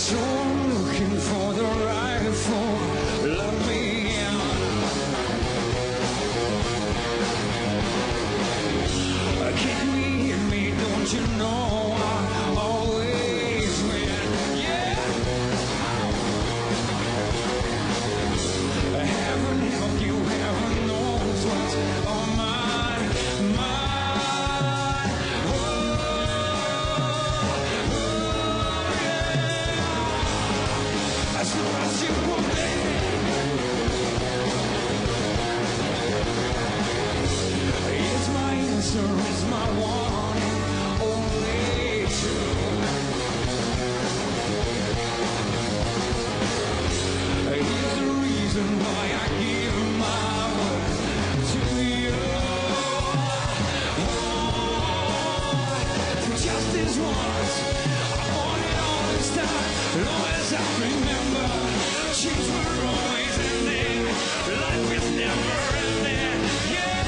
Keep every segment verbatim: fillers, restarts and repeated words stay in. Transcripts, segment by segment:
So I'm looking for the right form. Love me. Can we hear me? Don't you know I always win? Yeah. Heaven help you, heaven knows what's on my mind. Oh, oh, yeah. As long as you want me. It's my answer, it's my one and only truth. Here's the reason why I give my word to you. Oh, for just this once, I want it all this time. Long as I remember, she's were always ending. Life is never ending. Yeah.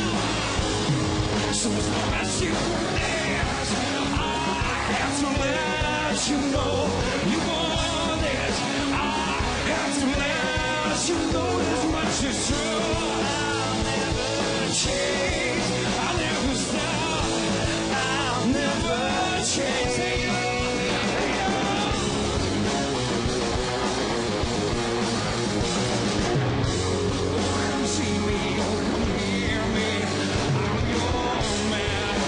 So as long as you were there, I have to let you know you want it. I have to let you know as much is true. I'll never change. I'll never stop. I'll never change. Oh, come see me. Oh, come hear me. I'm your man.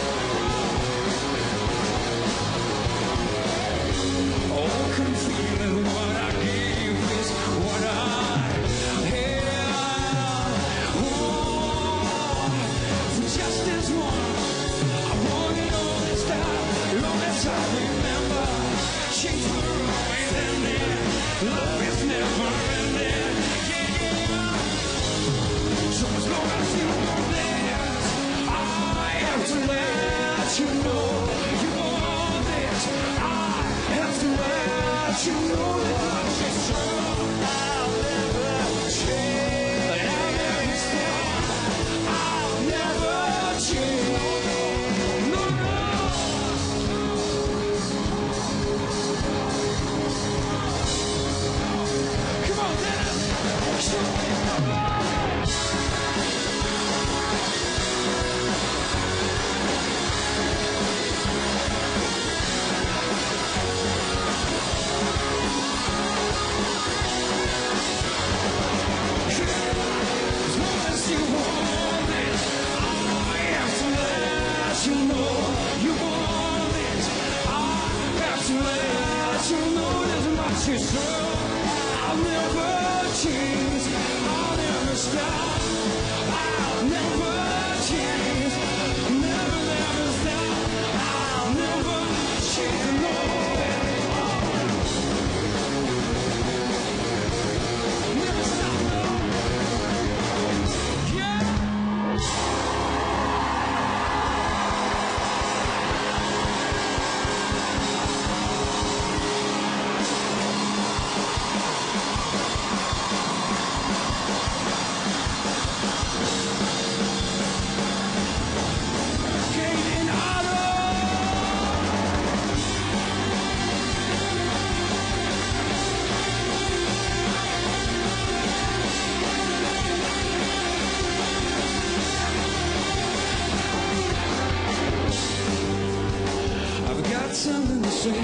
Oh, come feeling what I give is what I have. Oh, for just this one, I want it all this time. Long as I remember, she's for always ending. Love is never ending. Yeah. So as long as you are there, I have to let you know you want it. I have to let you know that she's true. I'll never change. I'll never stop. I'll never change. No, no. Come on, Dennis. Show me your love. As long as you want it, I have to let you know you want it. I have to let you know as much is true. I'll never change. I'll never stop. I'll never change. Never, never stop. I'll never change. No. Never stop. Something to say,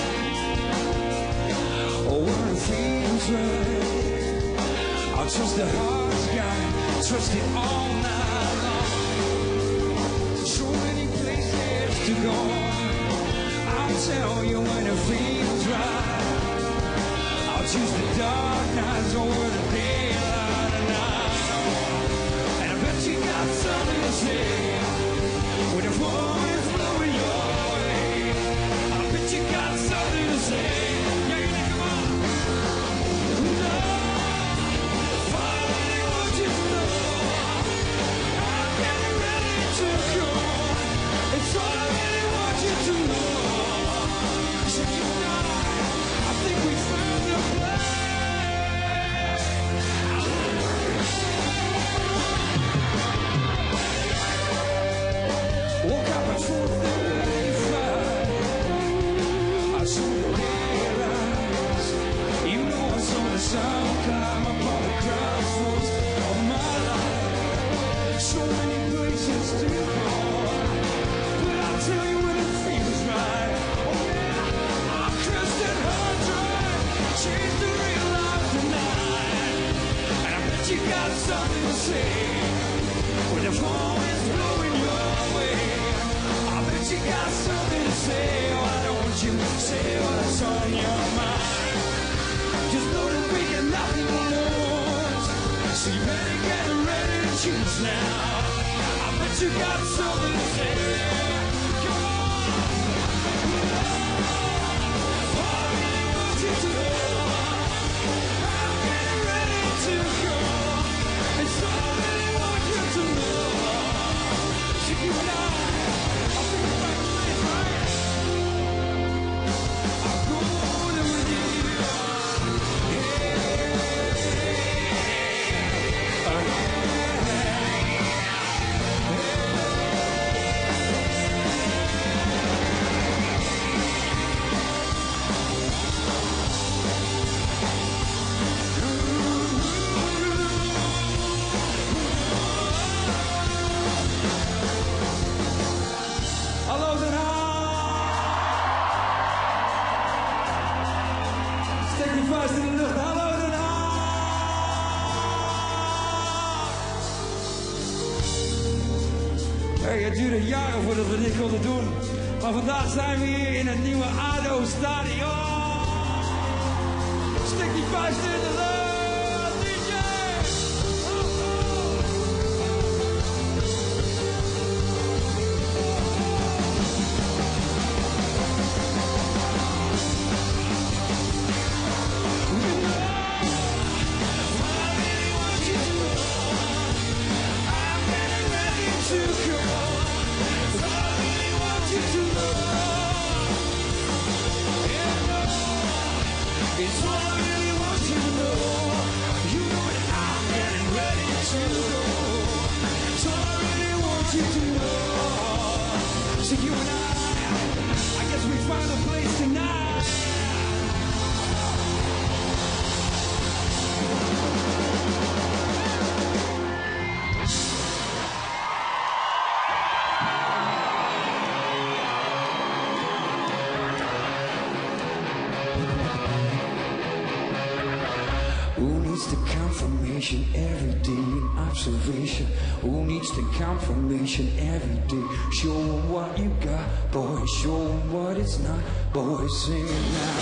oh, when it feels right, I'll trust the heart's guide, trust it all night long. So many places to go, I'll tell you when it feels right. I'll choose the dark nights over the daylight night. And I bet you got something to say when the phone is blowing your way. I bet you got something to say. Yeah, yeah, come on. No, finally want you to know I'm getting ready to go. It's all I really want you to know. So tonight, I think we found a place. Woke up and storm is blowing your way. I bet you got something to say. Why don't you say what's on your mind? Just know that we got nothing to lose, so you better get ready to choose now. I bet you got something to say. Come on. Oh, I really want you to know I'm getting ready to go. And so I really want you to know. So you and I, I'll take you back to this, right? I'll go there with you. Hallo Den Haag! Steek je vuist in de lucht. Hallo Den Haag! Hey, het duurde jaren voordat we dit konden doen. Maar vandaag zijn we hier in het nieuwe A D O-stadion. Steek die vuist in de lucht, D J! Oh, oh. It's all I really want you to know. You know that I'm getting ready to go. It's all I really want you to know. So you and I, I guess we find a place tonight. Who needs the confirmation every day in observation? Who needs the confirmation every day? Show 'em what you got, boy. Show 'em what it's not, boy. Sing it now.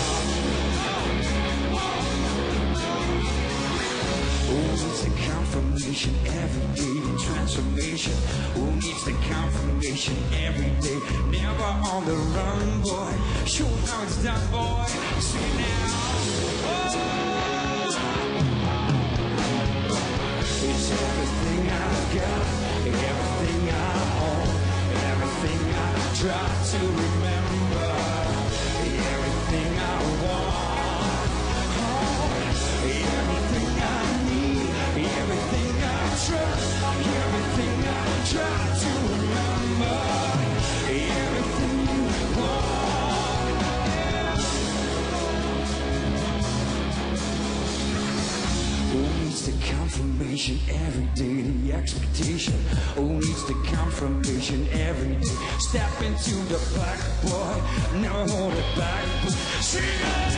Who needs the confirmation every day in transformation? Who needs the confirmation every day? Never on the run, boy. Show 'em how it's done, boy. Sing it now. Oh! It's everything I've got, everything I own, everything I try to remember, everything I want, oh, everything I need, everything I trust, everything I try to remember, everything you want. Who needs the confirmation every day, the expectation? Who needs the confirmation every day? Step into the black, boy, never hold it back. Sing it!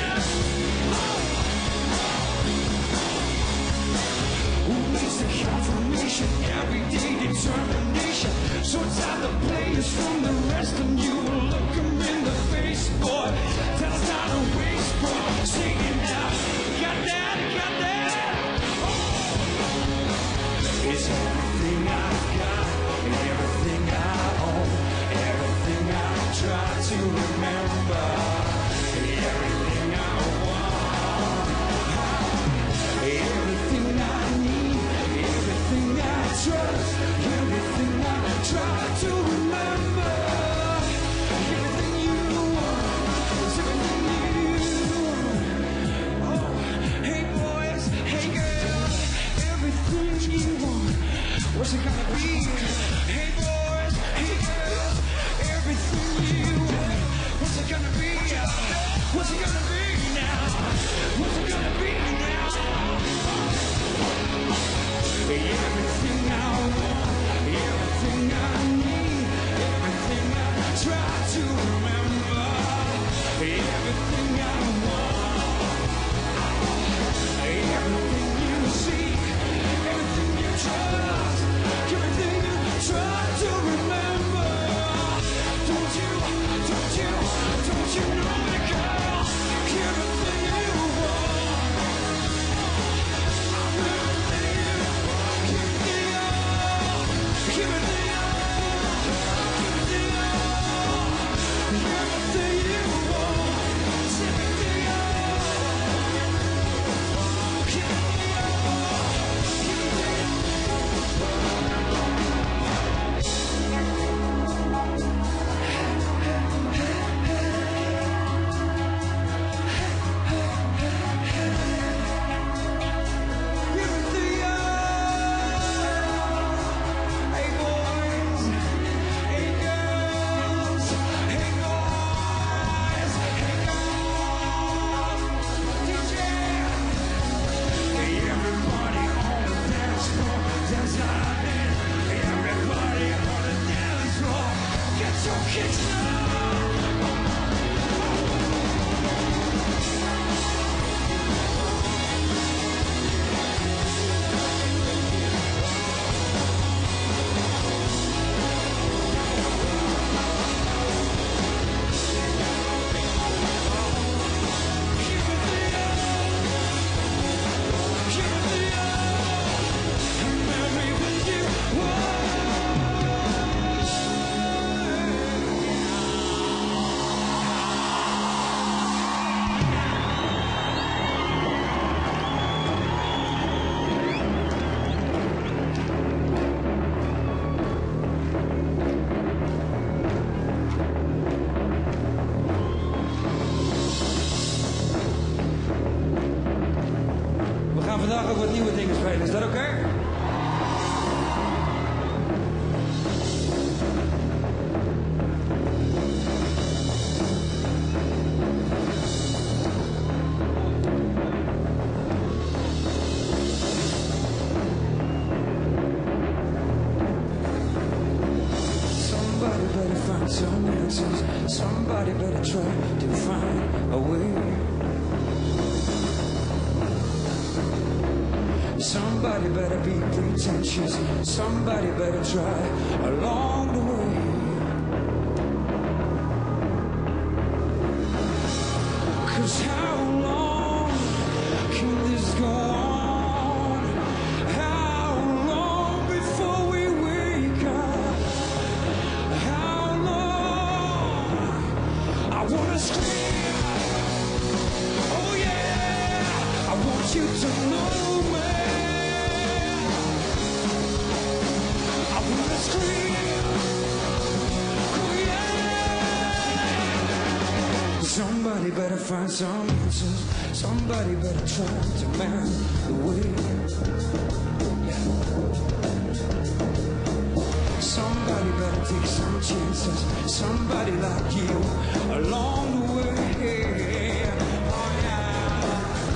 Who needs the confirmation every day, determination? So time the players from the rest of you. Look 'em in the face, boy. Tell us how to waste, boy. Sing it now. Got that, got that. It's everything I've got, everything I own, everything I try to remember, everything I want, everything I need, everything I trust, everything I try to remember, everything you want, is everything you want. Oh, hey boys, hey girls, everything you want. What's it gonna be? Hey boys, hey girls, everything you want. What's it gonna be? What's it gonna be? vandaag ook wat nieuwe dingen spelen. Is dat oké? Okay? Somebody better find some answers. Somebody better try to find a way. Somebody better be pretentious. Somebody better try along the way. Cause how long can this go on? How long before we wake up? How long? I wanna scream. Oh yeah, I want you to know me. I wanna scream. Oh yeah. Somebody better find some answers. Somebody better try to man the way. Yeah. Somebody better take some chances. Somebody like you along the way. Oh yeah.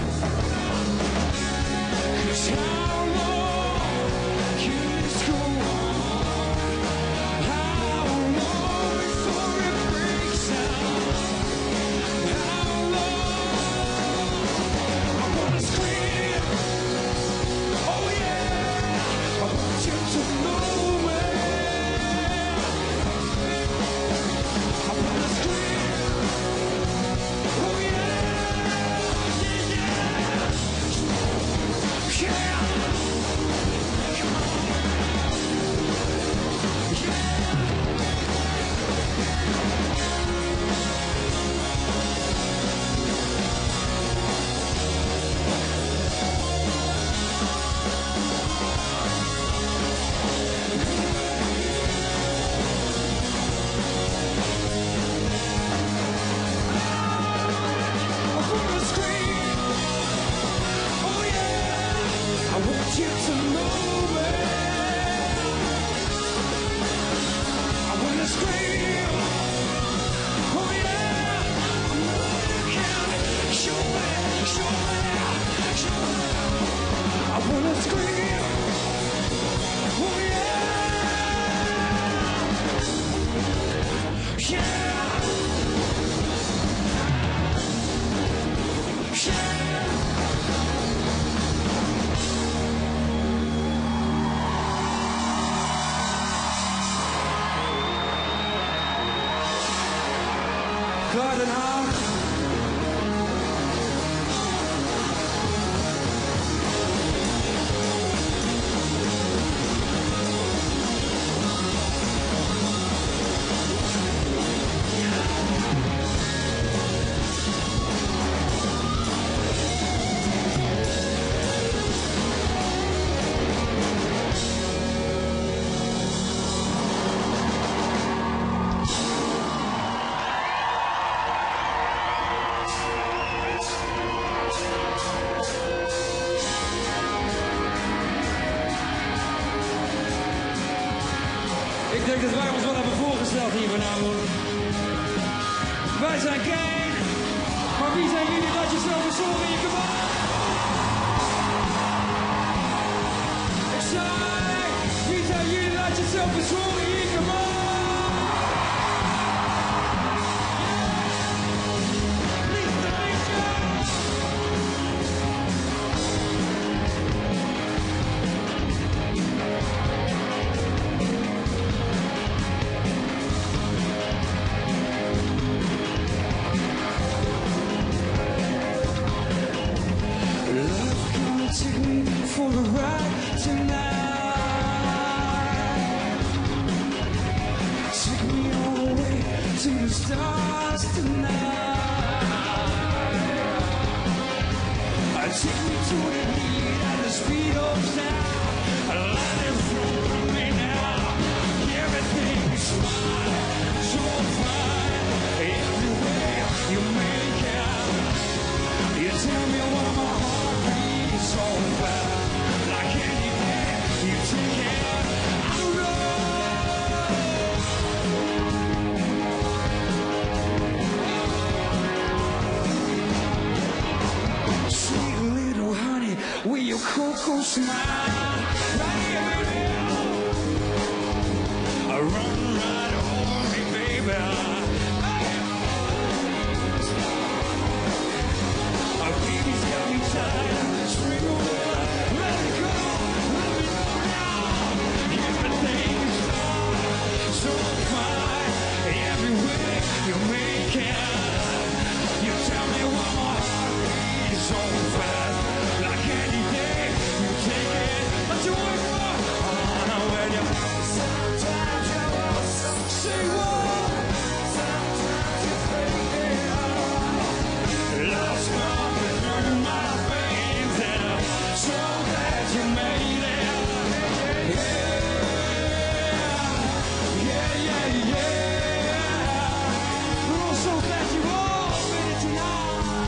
'Cause how long can this go on? How long before it breaks down? How long? I wanna scream. Oh yeah. I want you to know me. I wanna scream. Oh yeah. Yeah, yeah. Yeah. Come on. I wanna scream. Oh yeah. I want you to know me. I wanna scream. Oh yeah. Yeah. Show me, show me, show me. I wanna scream. Oh yeah. Yeah. Yeah. Klaar Den Haag. Ik denk dat wij ons wel hebben voorgesteld hier vanavond. Wij zijn Kane, maar wie zijn jullie dat je zo verzorgen in je kamer? Ik zei, wie zijn jullie dat je zo verzorgen in je kamer? Niet drinken! Love, come and take me for a ride tonight. Take me all the way to the stars tonight. Take me to the heat and the speed of sound. Let it flow through me now. Everything is fine, so fine. Everywhere you make it. You tell me why my heart beats so fast. cool smile right here now. Run right over me, baby. Our baby's got me tired. Spring away, let it go, let it go now. Everything is fine, so fine. Everywhere you make it. You tell me one more heartbeat is so fast. Like any day, you take it. But you wait for on when you sometimes you also say what? Sometimes you fake it out. Love's coming through my veins, and I'm so glad you made it. Yeah, yeah, yeah, yeah. We're all so glad you all made it tonight.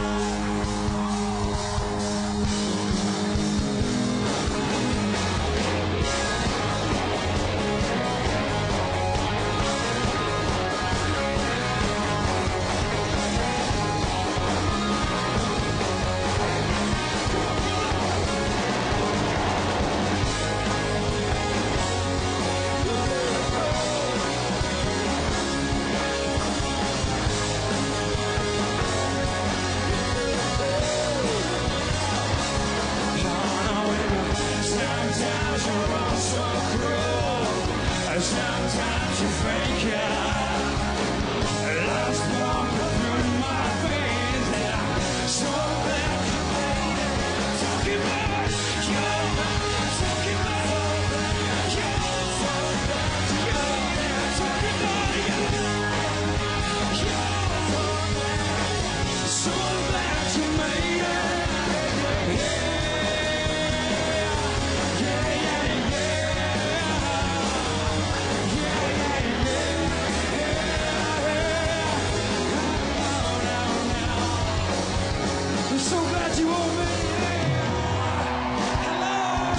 Sometimes you're all so cruel. Sometimes you fake it. Love's walking through my veins, and I'm so glad you made it. Talking about you, talking about you, you, talking about you, you. So glad you made it. Yeah. So glad you all made it. Hello.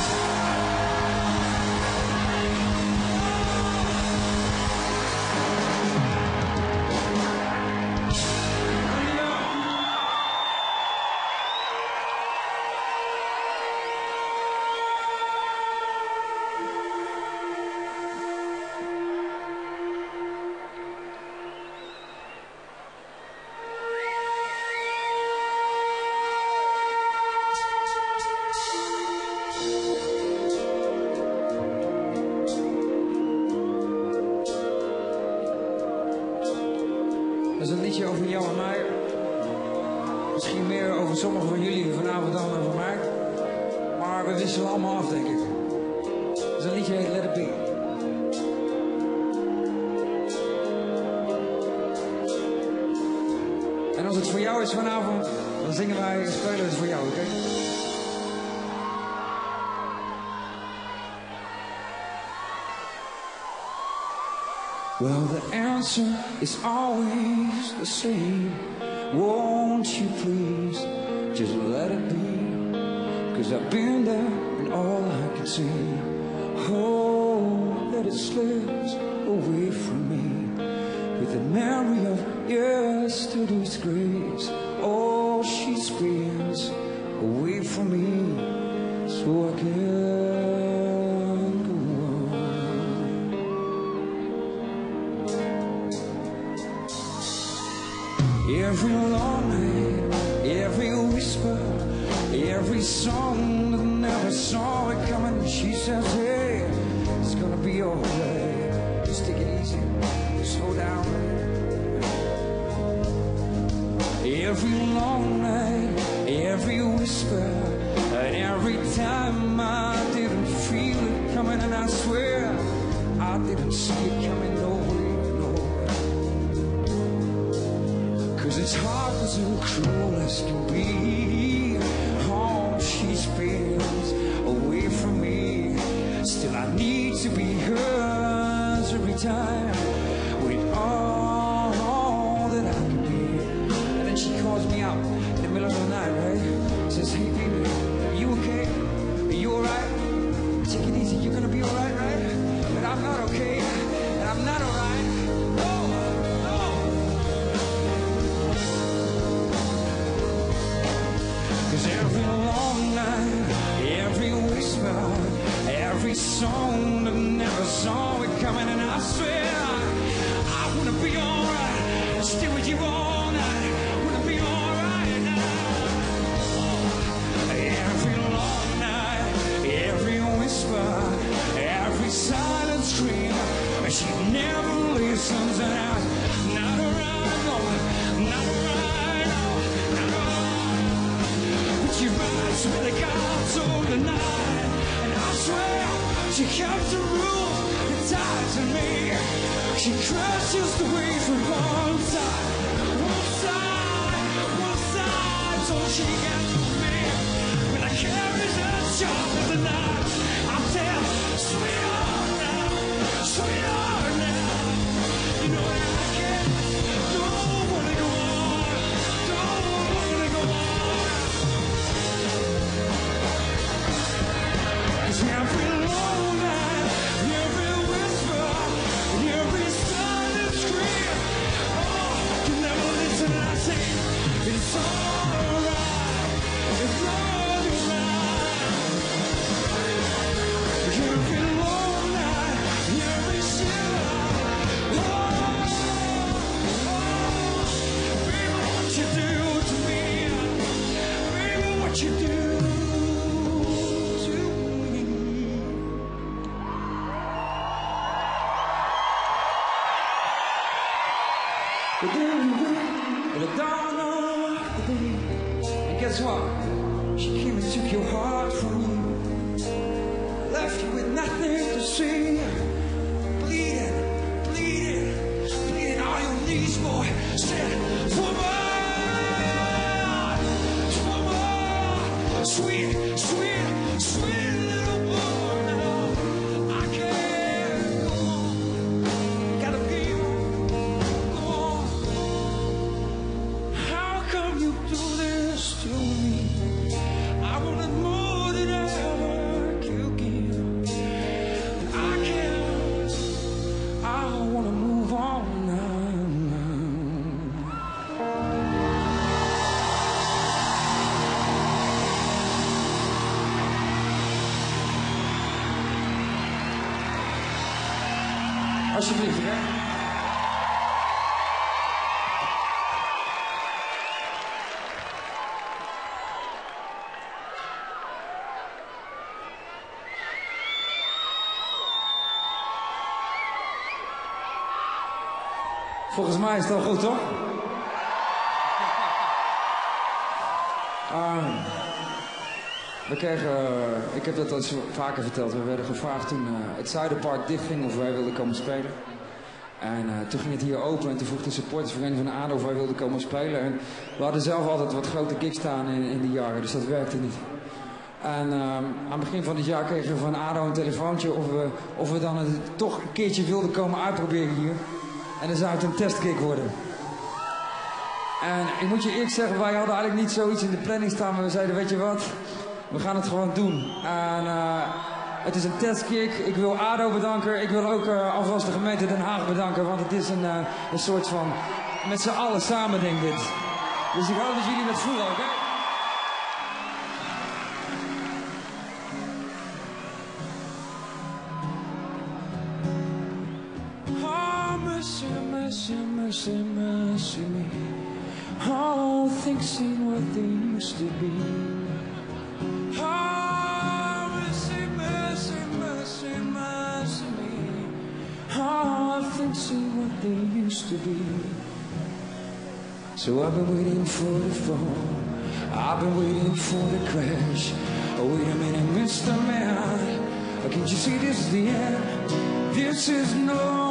Dat is een liedje over jou en mij. Misschien meer over sommigen van jullie vanavond dan over mij. Maar we wisselen allemaal af, denk ik. Dat is een liedje heet Let It Be. En als het voor jou is vanavond, dan zingen wij en spelen het voor jou, oké? Okay? Well, the answer is always the same. Won't you please just let it be? 'Cause I've been there and all I can see. Oh, let it slip away from me with the memory of yesterday's grace. Oh, she spins away from me so I can. Every long night, every whisper, every song that never saw it coming. She says, hey, it's gonna be alright. Just take it easy, slow down. Every long night, every whisper, and every time I didn't feel it coming, and I swear I didn't see it coming, no way, no way. 'Cause it's hard as and cruel as can be. Oh, she spins away from me. Still I need to be hers every time, with all, all that I can be. And then she calls me out in the middle of the night, right? Says, hey baby, are you okay? Are you alright? Take it easy, you're gonna be alright, right? But I'm not okay, and I'm not alright. No, no. 'Cause every long night, every week, whisper, every song that never saw it coming. And I swear I wanna be alright, stay with you all night. Wanna be alright now. Every long night, every whisper, every silent scream, she never listens. And I'm not around, no, not around, no, not around. But you rise with the gods all the night, and I swear she kept the rules and ties to me. She crashes the waves from one side, one side, one side, so she gets to me. When I carry her sharp as the knife, I tell, sweetheart now, sweetheart now, you know that I can't, don't wanna go on, don't wanna go on. 'Cause every long night, every whisper, every silent scream, oh, you never listen and I say, it's alright, it's alright. Every long night, every shiver, oh, oh, baby, what you do to me, baby, what you do to me. But I don't know the day. And guess what? She came and took your heart from you, left you with nothing to say. Bleeding, bleeding, bleeding all your knees, boy. Said, woman, woman, sweet, sweet, sweet little boy. Now I can't go on. Gotta be go on. How come you do this to me? I wanted more than ever could give. I can't. I wanna move on now. Alsjeblieft, hè? Volgens mij is het wel goed, toch? Uh, we kregen, uh, ik heb dat al eens vaker verteld, we werden gevraagd toen uh, het Zuiderpark dichtging of wij wilden komen spelen. En uh, toen ging het hier open en toen vroeg de supportersvereniging van ADO of wij wilden komen spelen. En we hadden zelf altijd wat grote gigs staan in, in die jaren, dus dat werkte niet. En uh, aan het begin van dit jaar kregen we van ADO een telefoontje of we, of we dan een, toch een keertje wilden komen uitproberen hier. En dan zou het een testkick worden. En ik moet je eerlijk zeggen, wij hadden eigenlijk niet zoiets in de planning staan, maar we zeiden, weet je wat, we gaan het gewoon doen. En uh, het is een testkick. Ik wil ADO bedanken. Ik wil ook uh, alvast de gemeente Den Haag bedanken, want het is een, uh, een soort van, met z'n allen samen denk ik dit. Dus ik hoop dat jullie dat voelen, oké? Okay? Mercy, mercy, mercy, mercy me. All things ain't what they used to be. Oh, mercy, mercy, mercy, mercy me. All things ain't what they used to be. So I've been waiting for the fall. I've been waiting for the crash. Oh, wait a minute, Mister Man. Can't you see this is the end? This is no.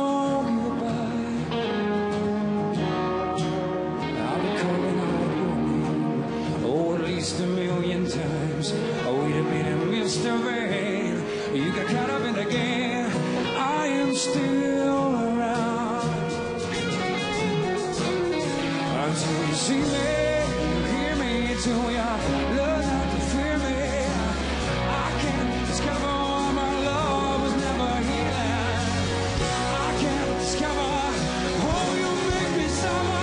A million times. Oh, wait a minute, Mister Rain. You got caught up in the game. I am still around. Until you see me, you hear me, till you learn not to fear me. I can't discover why my love was never healing. I can't discover how you make me suffer.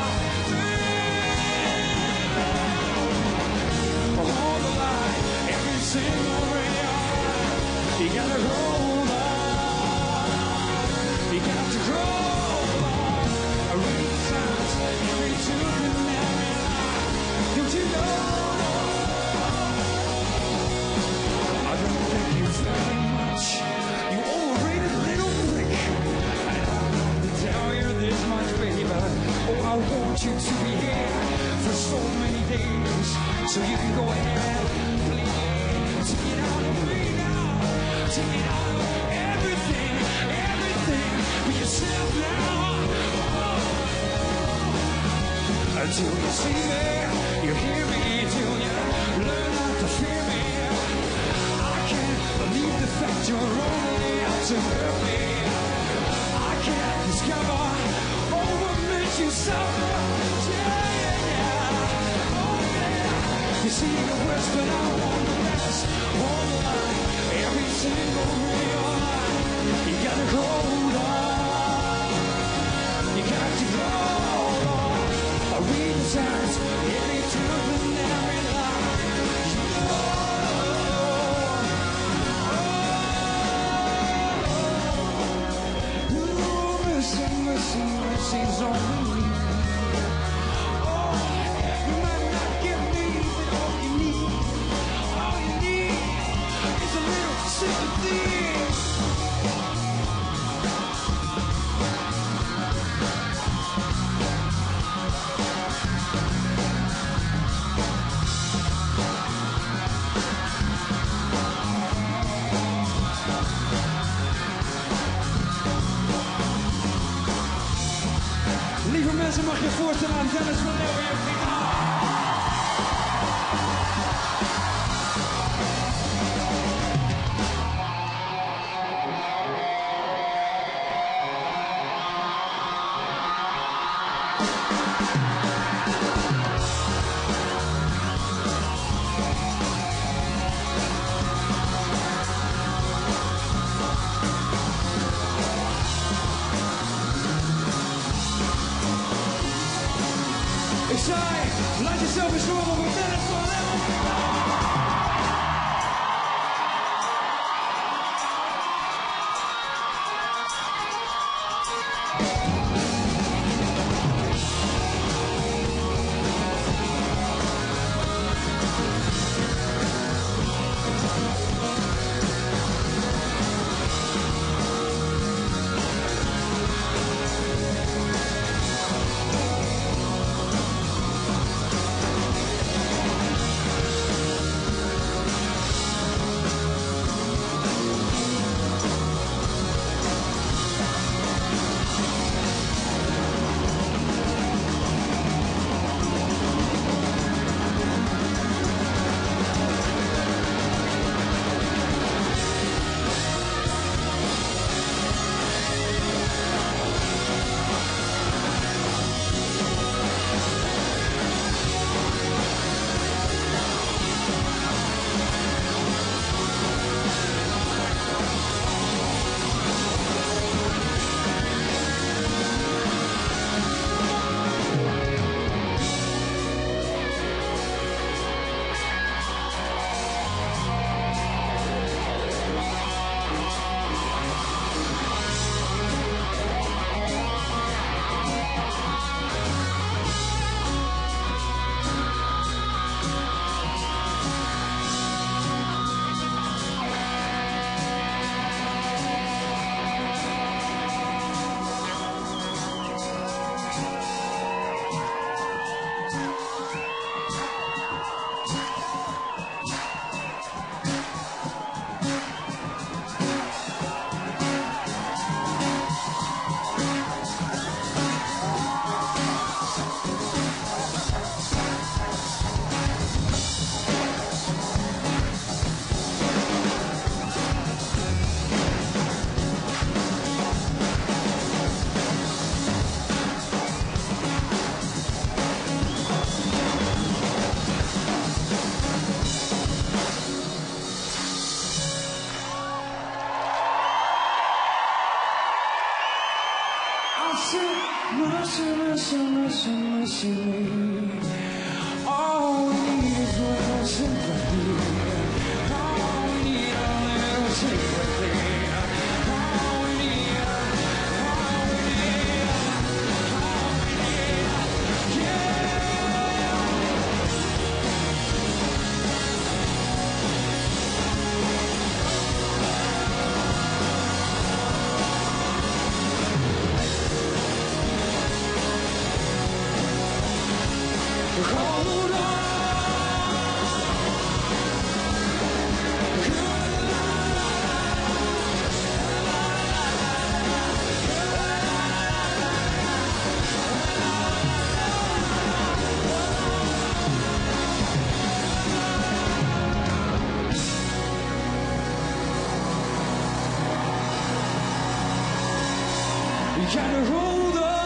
Every want you to be here for so many days, so you can go ahead, please. Take it out of me now. Take it out of everything, everything. Be yourself now. Oh. Until you see me, you hear me, till you learn not to fear me. I can't believe the fact you're only out to hurt me. I can't discover all what makes you suffer. Yeah, yeah, yeah. Oh, yeah. You see the worst, but I want the best. All the line, every single real line. You gotta hold on. You got to hold on. I read the signs, every truth and every lie. You know. Mercy, mercy's on me. Oh, you might not give me all you need. All you need is a little sympathy. Lieve mensen, mag je voorstellen aan Dennis van Leeuwen. Ik zei, laat jezelf eens horen voor Dennis van Leeuwen. Mercy, mercy, mercy, mercy me. All we need is a little sympathy. All we need a little sympathy. All we need, all we need, all we need, yeah. Hold on. You gotta hold on.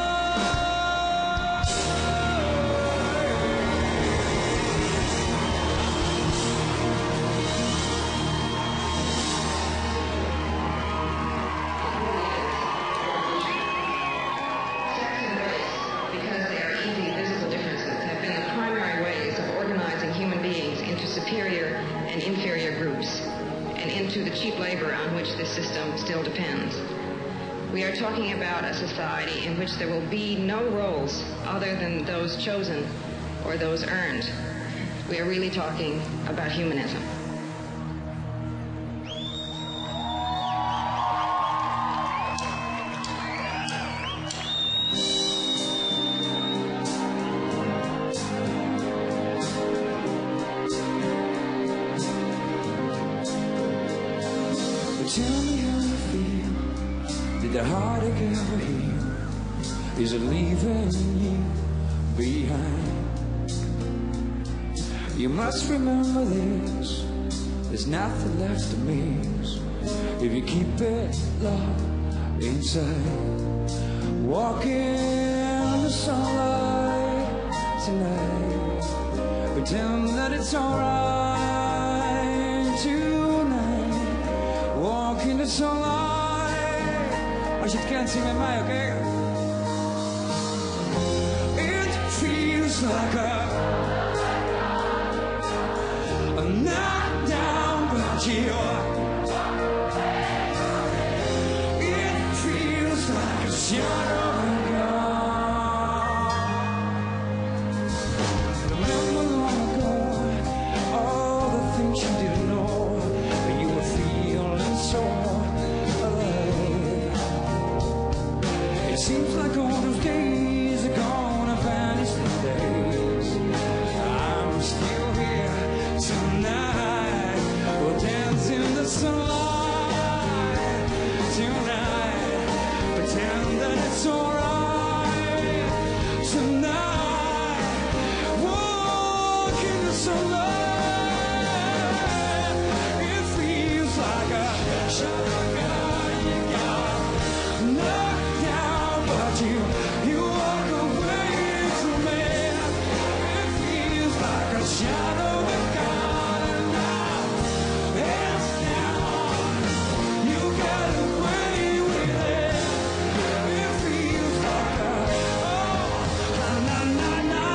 Because they are easy visible differences, have been the primary ways of organizing human beings into superior and inferior groups, and into the cheap labor on which this system still depends. We are talking about a society in which there will be no roles other than those chosen or those earned. We are really talking about humanism. Tell me how you feel. Did the heartache ever heal? Is it leaving you behind? You must remember this. There's nothing left to miss if you keep it locked inside. Walking in the sunlight tonight. Pretend that it's alright tonight. Walk in the sunlight. Als je het kent, zing met mij, oké? Okay? It feels like a, a knockdown, but you're. It feels like a shot of a gun. Remember long ago, all the things you didn't know, but you were feeling so alive. It seems like all those days are gonna vanish these days. I'm still here tonight. We'll dance in the sunlight tonight. Pretend that it's alright tonight. Walk in the sunlight. It feels like a shotgun you got knocked down, but you you walk away from me. It feels like a shadow that got now. It's down. You got away with it. It feels like a oh na na na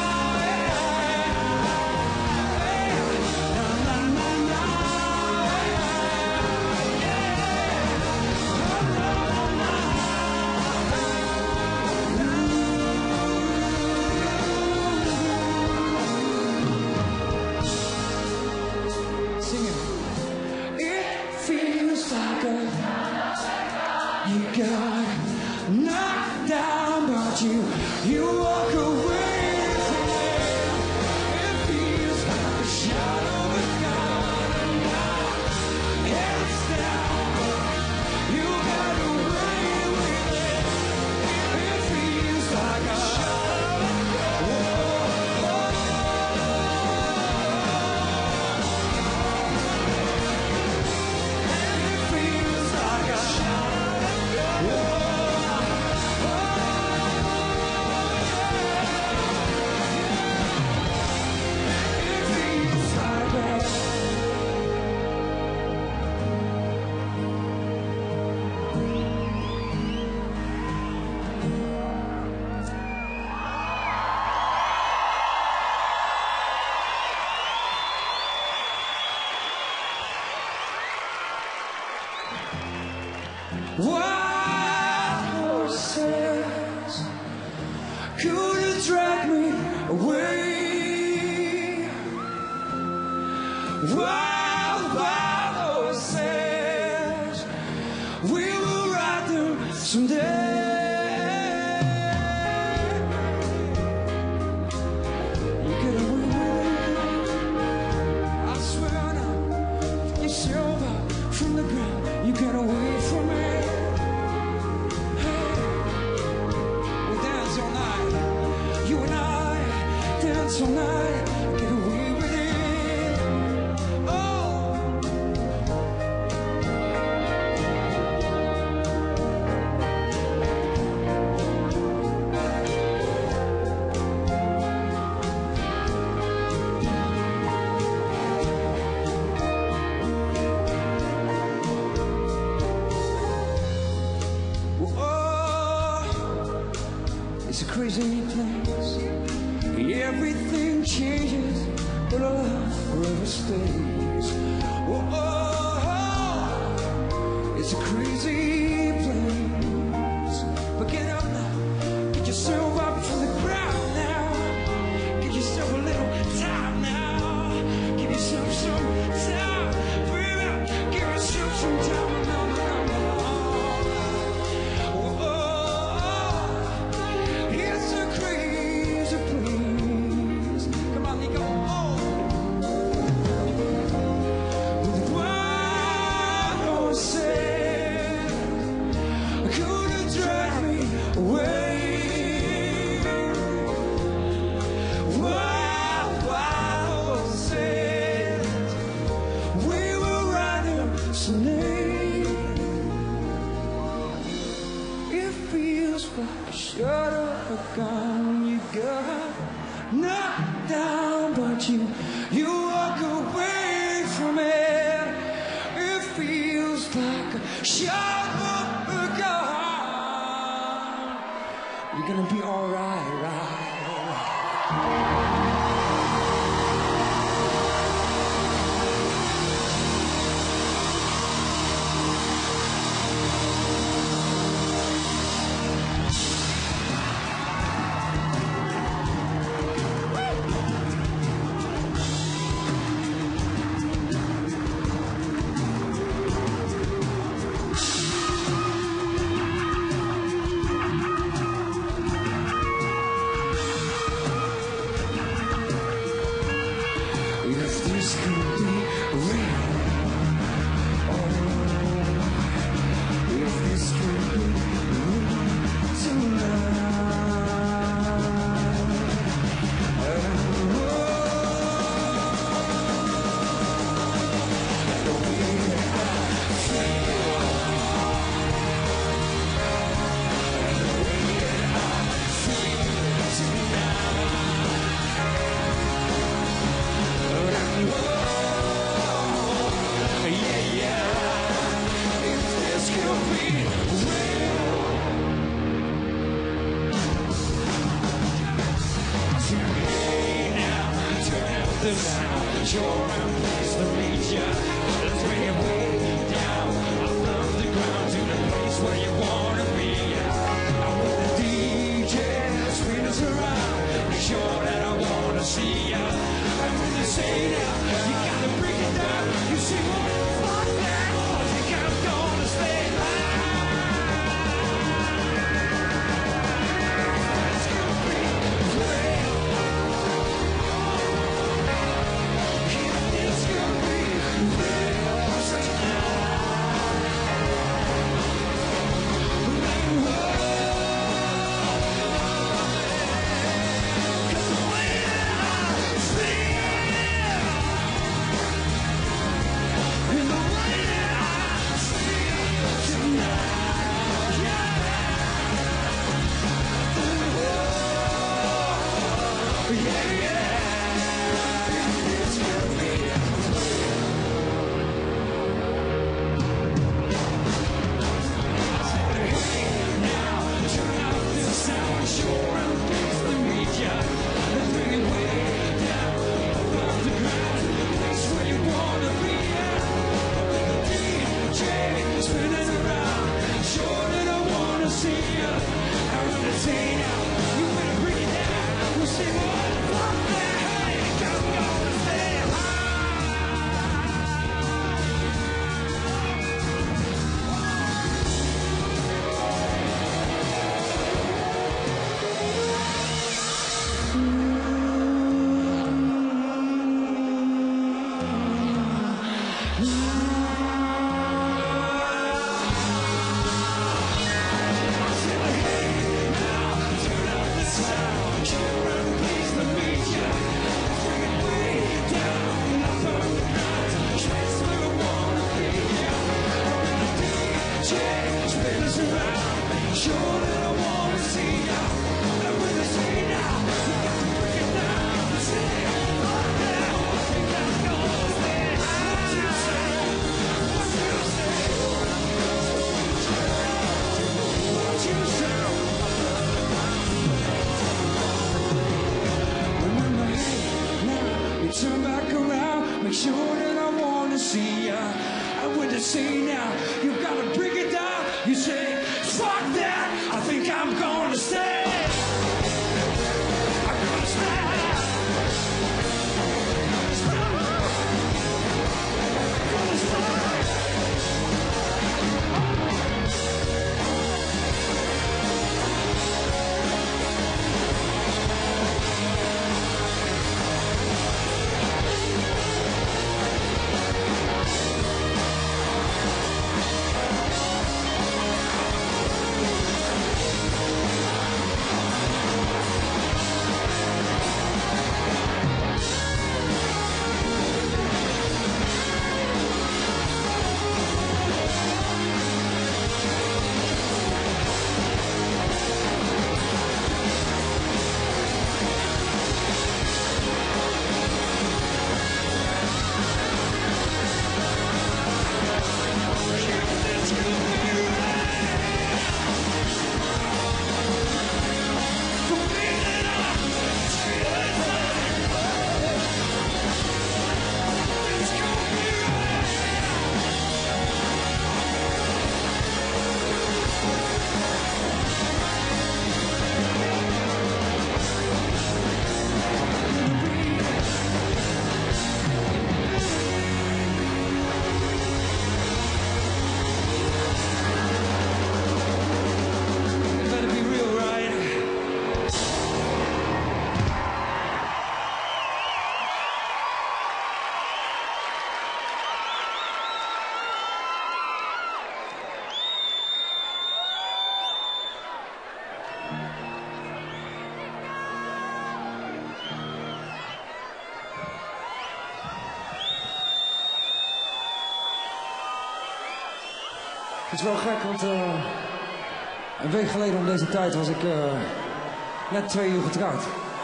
yeah. Na na na na Sing it. It feels like a you got knocked down, but you you walk away from it. It feels like a shadow that got now. It's down. You got away with it. It feels like a It feels like a It feels like a Wild horses could have dragged me away. Wild, wild horses, we will ride them someday. dance all night, get away with it. Oh, oh, it's a crazy place. Everything changes, but our love forever stays. Oh, oh, oh, it's a crazy place. But get up now, get yourself up from the ground now. Give yourself a little time now. Give yourself some time. Breathe out, give yourself some time. No, no, no, no. Oh, oh, oh, it's a crazy place. Come on, Nico. Oh. With one more said, couldn't drag me away. One more said, we were riding so late. It feels like a shot of a gun. You got knocked down, but you you walk away from it. It feels like a shot of a gun. You're gonna be alright, right, alright. If this could be real, oh, if this could be real tonight, oh, the way I feel, the way I feel tonight. Yeah, yeah, if this could be real. Hey now, turn up the sound. You're a place to meet ya. Let's bring it way down off the ground to the place where you wanna be. I want the D J spin us around. Make sure that I wanna see ya. And when you say that, you gotta break it down. You say, well, fuck that. I think I'm gonna stay alive. It's gonna be real. It's gonna be real tonight. Cause the way I feel, say now, you gotta break it down. You say, fuck that, I think I'm gonna stay. I'm gonna stay. Het is wel gek, want uh, een week geleden om deze tijd was ik uh, net twee uur getrouwd.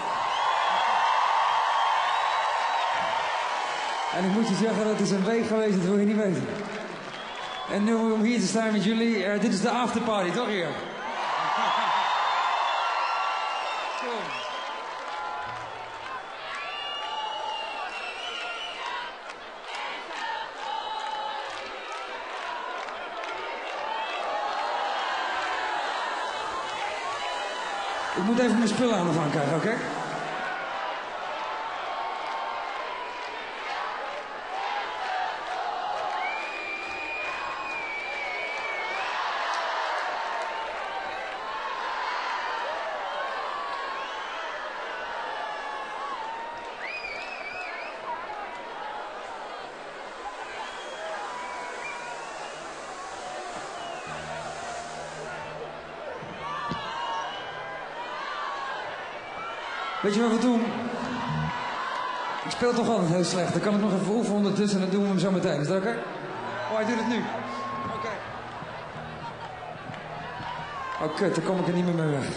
En ik moet je zeggen, dat is een week geweest, dat wil je niet weten. En nu om hier te staan met jullie, uh, dit is de afterparty, toch hier? Ik moet even mijn spullen aan de van krijgen, oké? Okay? Weet je wat we doen? Ik speel toch altijd heel slecht. Dan kan ik nog even oefenen ondertussen en dan doen we hem zo meteen. Is dat oké? Okay? Oh, hij doet het nu. Oké. Okay. Oh, kut, dan kom ik er niet meer mee weg.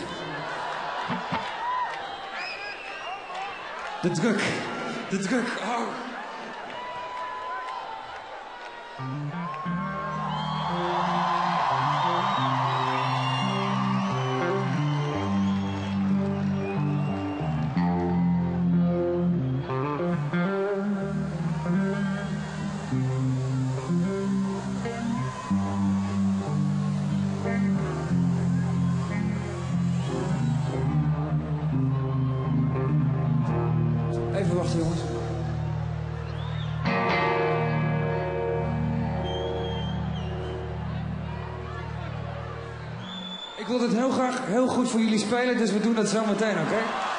De druk. De druk. Oh. Even wachten, jongens. Ik wil dit heel graag heel goed voor jullie spelen, dus we doen dat zo meteen, oké? Okay?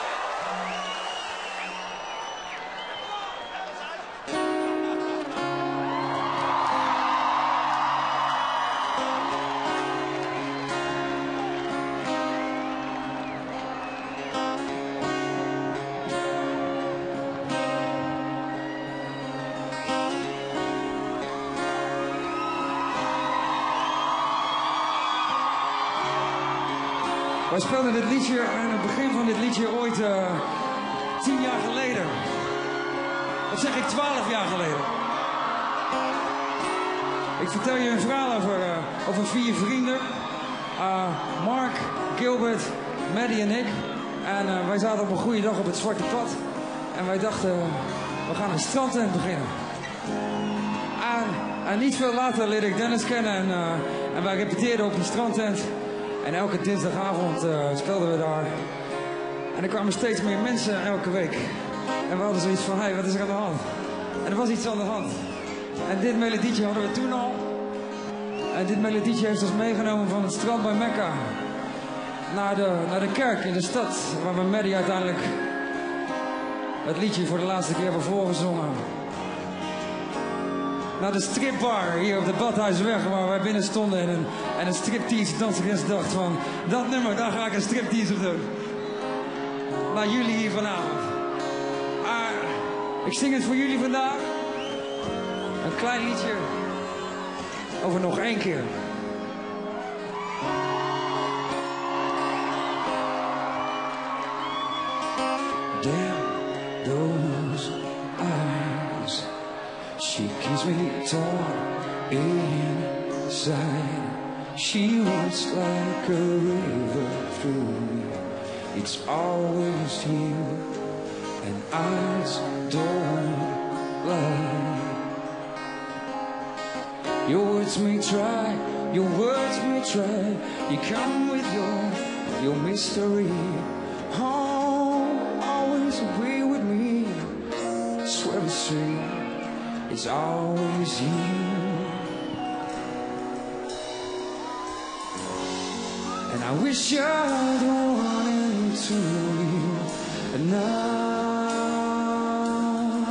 Wij speelden dit liedje aan het begin van dit liedje ooit uh, tien jaar geleden. Wat zeg ik, twaalf jaar geleden. Ik vertel je een verhaal over, uh, over vier vrienden. Uh, Mark, Gilbert, Maddie en ik. En uh, wij zaten op een goede dag op het Zwarte Pad. En wij dachten, uh, we gaan een strandtent beginnen. En En niet veel later leerde ik Dennis kennen en, uh, en wij repeteerden op een strandtent. En elke dinsdagavond uh, speelden we daar. En er kwamen steeds meer mensen elke week. En we hadden zoiets van, hé, hey, wat is er aan de hand? En er was iets aan de hand. En dit melodietje hadden we toen al. En dit melodietje heeft ons meegenomen van het strand bij Mekka. Naar de, naar de kerk in de stad, waar we Maddie uiteindelijk het liedje voor de laatste keer hebben voorgezongen. Naar de stripbar hier op de Badhuisweg, waar wij binnen stonden en een, en een striptease danseres dacht van, dat nummer, daar ga ik een striptease op doen. Naar jullie hier vanavond. Ah, ik zing het voor jullie vandaag. Een klein liedje over nog één keer. Damn those eyes, she keeps me torn inside. She runs like a river through me. It's always you, and eyes don't lie. Your words may try, your words may try. You come with your, your mystery. Oh, always agree with me. Swear to see, it's always you. And I wish I'd run into you now.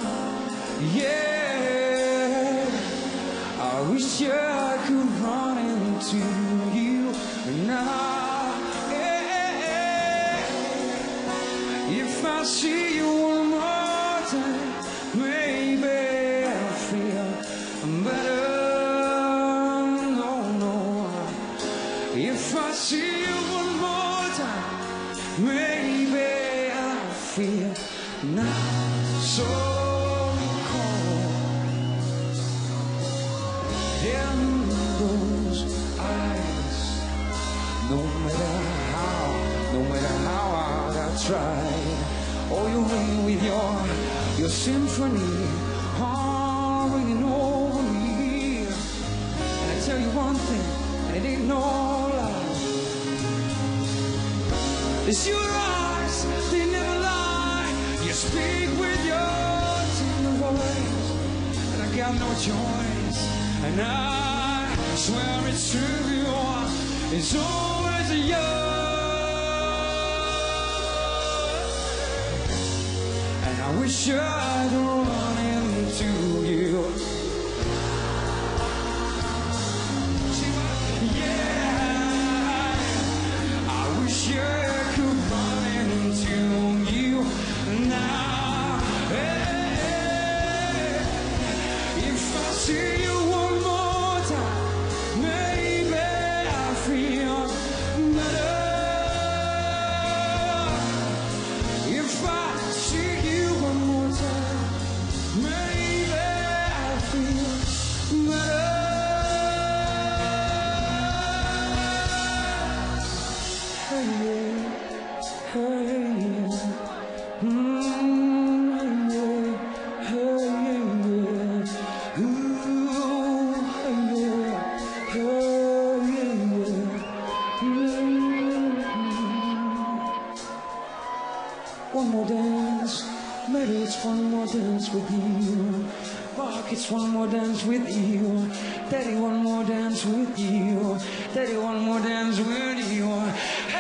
Yeah, I wish I could run into you now. Yeah, if I see you one more time, maybe I'll feel better. No, no. If I see you one more time, maybe I'll feel not so cold. In those eyes, no matter how, no matter how hard I tried. Oh, you ring with your, your symphony, oh, ringing over me. And I tell you one thing, and it ain't no lie. It's your eyes, they never lie. You speak with your tender voice, and I got no choice. And I swear it's true, it's always yours. And I wish I'd run into you. Yeah, I wish I could run into you now. Hey, if I see you one more time, maybe I feel better. If I see you one more time, maybe I feel better. Hey, yeah. Hey, yeah. Mm, yeah. Hey, yeah. Ooh, hey, yeah. Hey, yeah. Mm. One more dance, maybe it's one more dance with you. Mark, it's one more dance with you. Daddy, one more dance with you. Daddy, one more dance with you. Hey!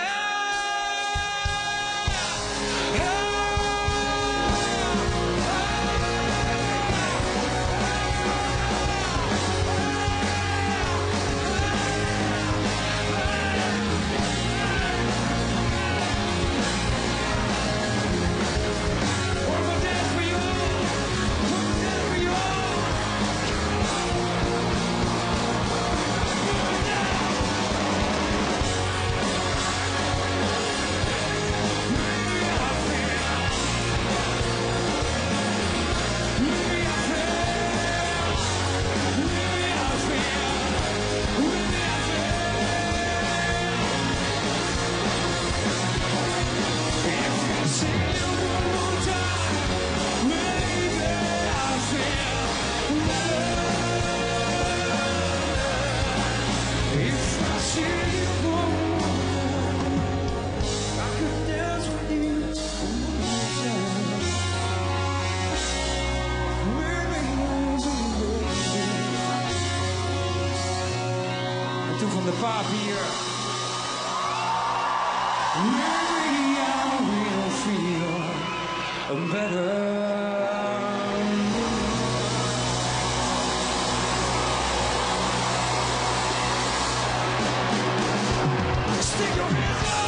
five here. Maybe I will feel better. Stick your hands up!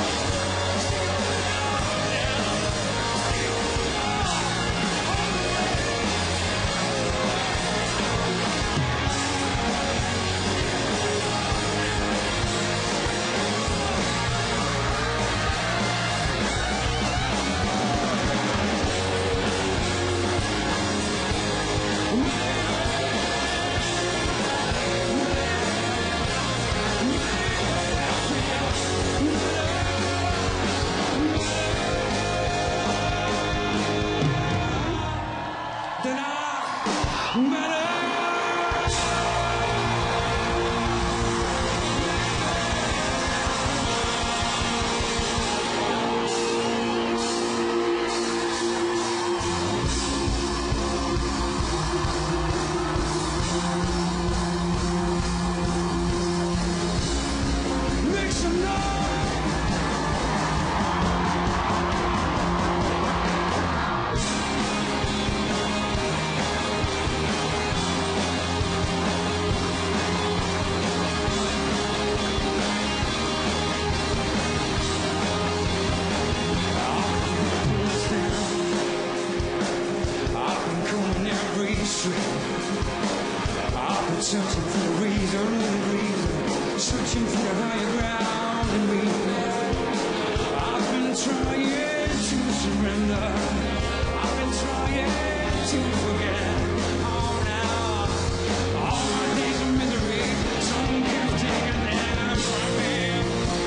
Searching for the reason, the reason, searching for the higher ground in me. I've been trying to surrender. I've been trying to forget. Oh, now, all my days of misery, some can take an end from me.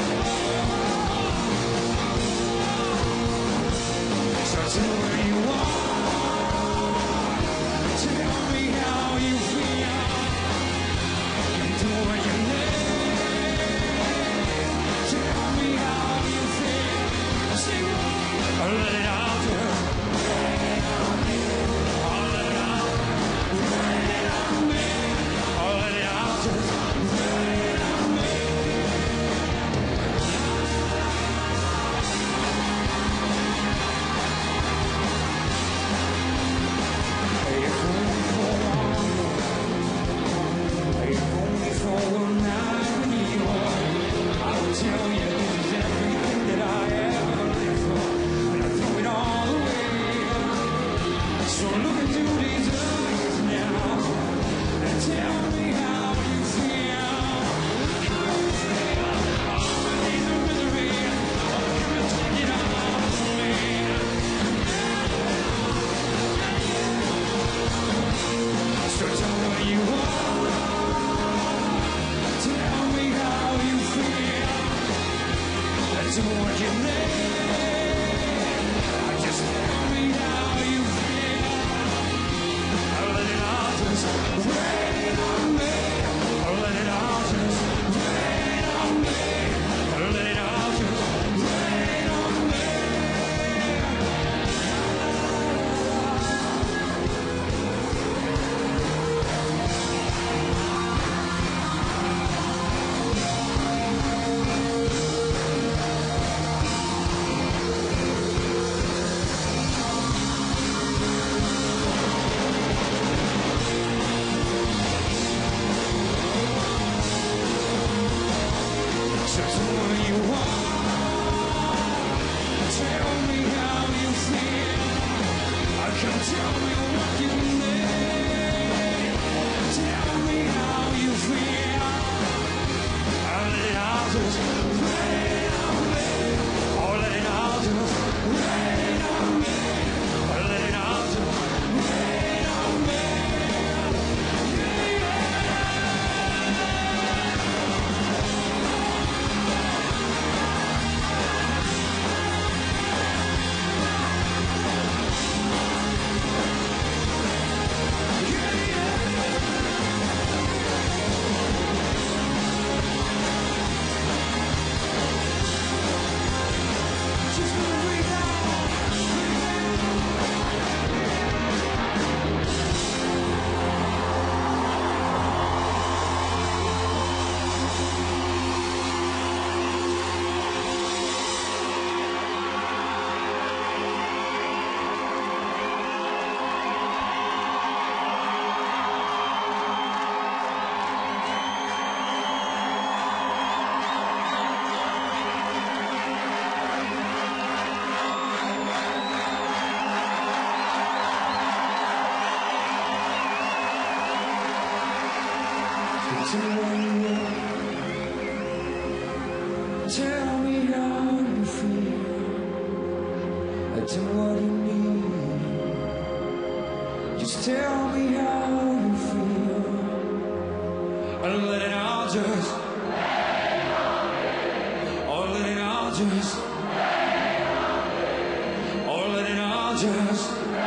So tell me you are. Tell me how you feel. What you need. Tell me how you feel. Sing on. Let it out there. Rain on me. Oh, let it out. Rain on me. Oh, let it out there. Rain on me. If only for one more. If only for one night when you are, I will tell you this is everything that I ever lived for, and I throw it all away. So look into these eyes now, and tell me how you feel. How you feel. All my days of misery, come and take it all from me. So tell me you are. Tell me how you feel. That's what you need. Just tell me how you feel. Let it all just rain on me. Let it all just rain on me. Let it all just rain on me. So tell me you are. Tell me how you feel. I can tell me what you need. Tell me how you feel. Let it all just rain on me. Oh, let it all just rain on me. Let it all just rain on me. Tell me what you want. Tell me how you feel. Tell me what you need. Just tell me how you feel. And let it all just. Or let it all just. Or let it all just.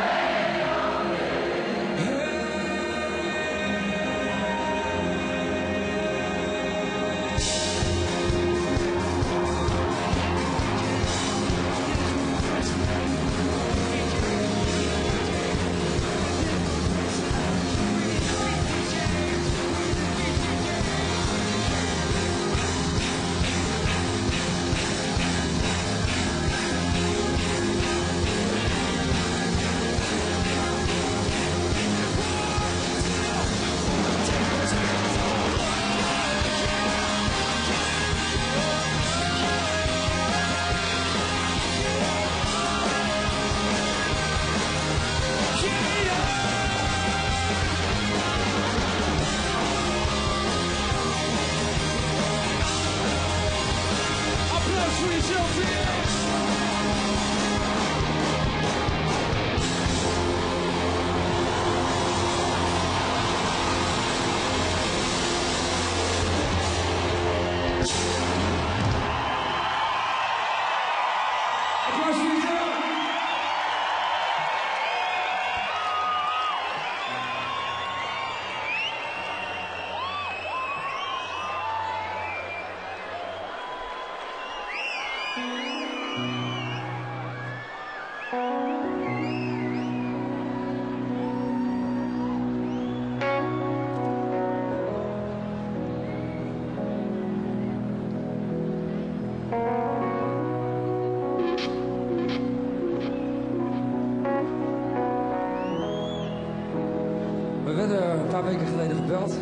We werden een paar weken geleden gebeld.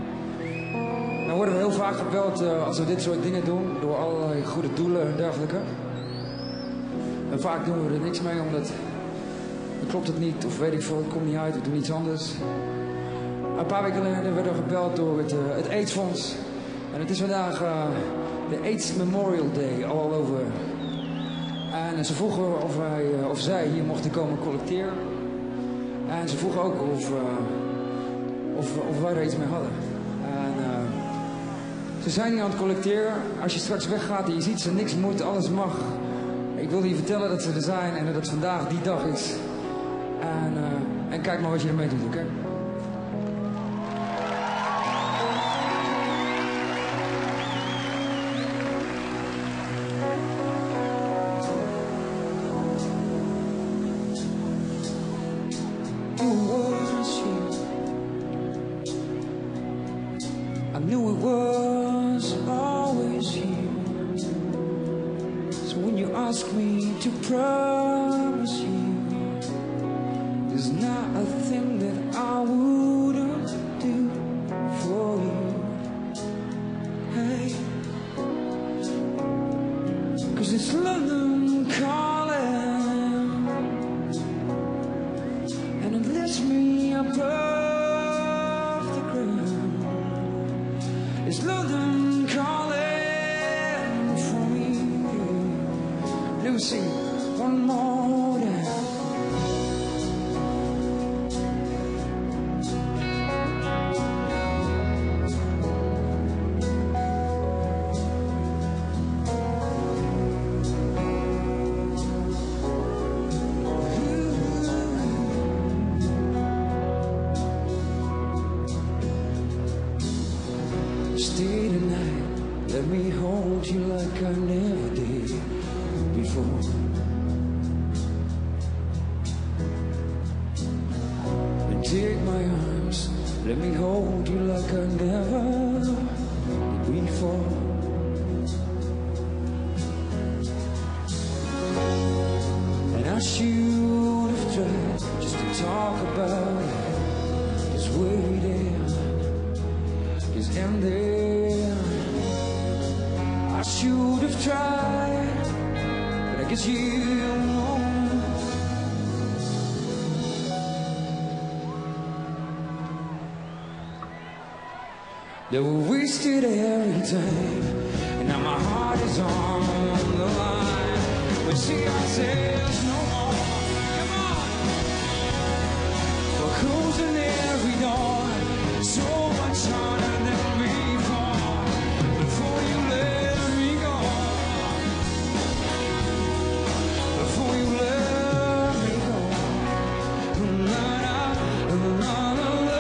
Dan worden we heel vaak gebeld uh, als we dit soort dingen doen, door allerlei goede doelen en dergelijke. En vaak doen we er niks mee, omdat dan klopt het niet, of weet ik veel, het komt niet uit, we doen iets anders. Een paar weken geleden werden we gebeld door het, uh, het AIDS-fonds. En het is vandaag uh, de AIDS Memorial Day, all over. En ze vroegen of, wij, uh, of zij hier mochten komen collecteren. En ze vroegen ook of, uh, of, of wij er iets mee hadden. En uh, ze zijn hier aan het collecteren. Als je straks weggaat en je ziet ze niks moet, alles mag. Ik wilde je vertellen dat ze er zijn en dat het vandaag die dag is. En, uh, en kijk maar wat je ermee doet, oké? Okay? I knew it was always you. So when you ask me to promise you, there's not a thing that I wouldn't do for you. Hey, 'cause it's London calling, and it lifts me above the ground. It's London calling for me. Lucy, one more time. Stay tonight, let me hold you like I never did before. And take my arms, let me hold you like I never did before. And I should have tried just to talk about it, just waiting. Is ending. I should have tried, but I guess you know. that we wasted every time, and now my heart is on the line. We see ourselves no more. Come on, we're closing every door, so much harder than before. Before you let me go, before you let me go, la la la la la.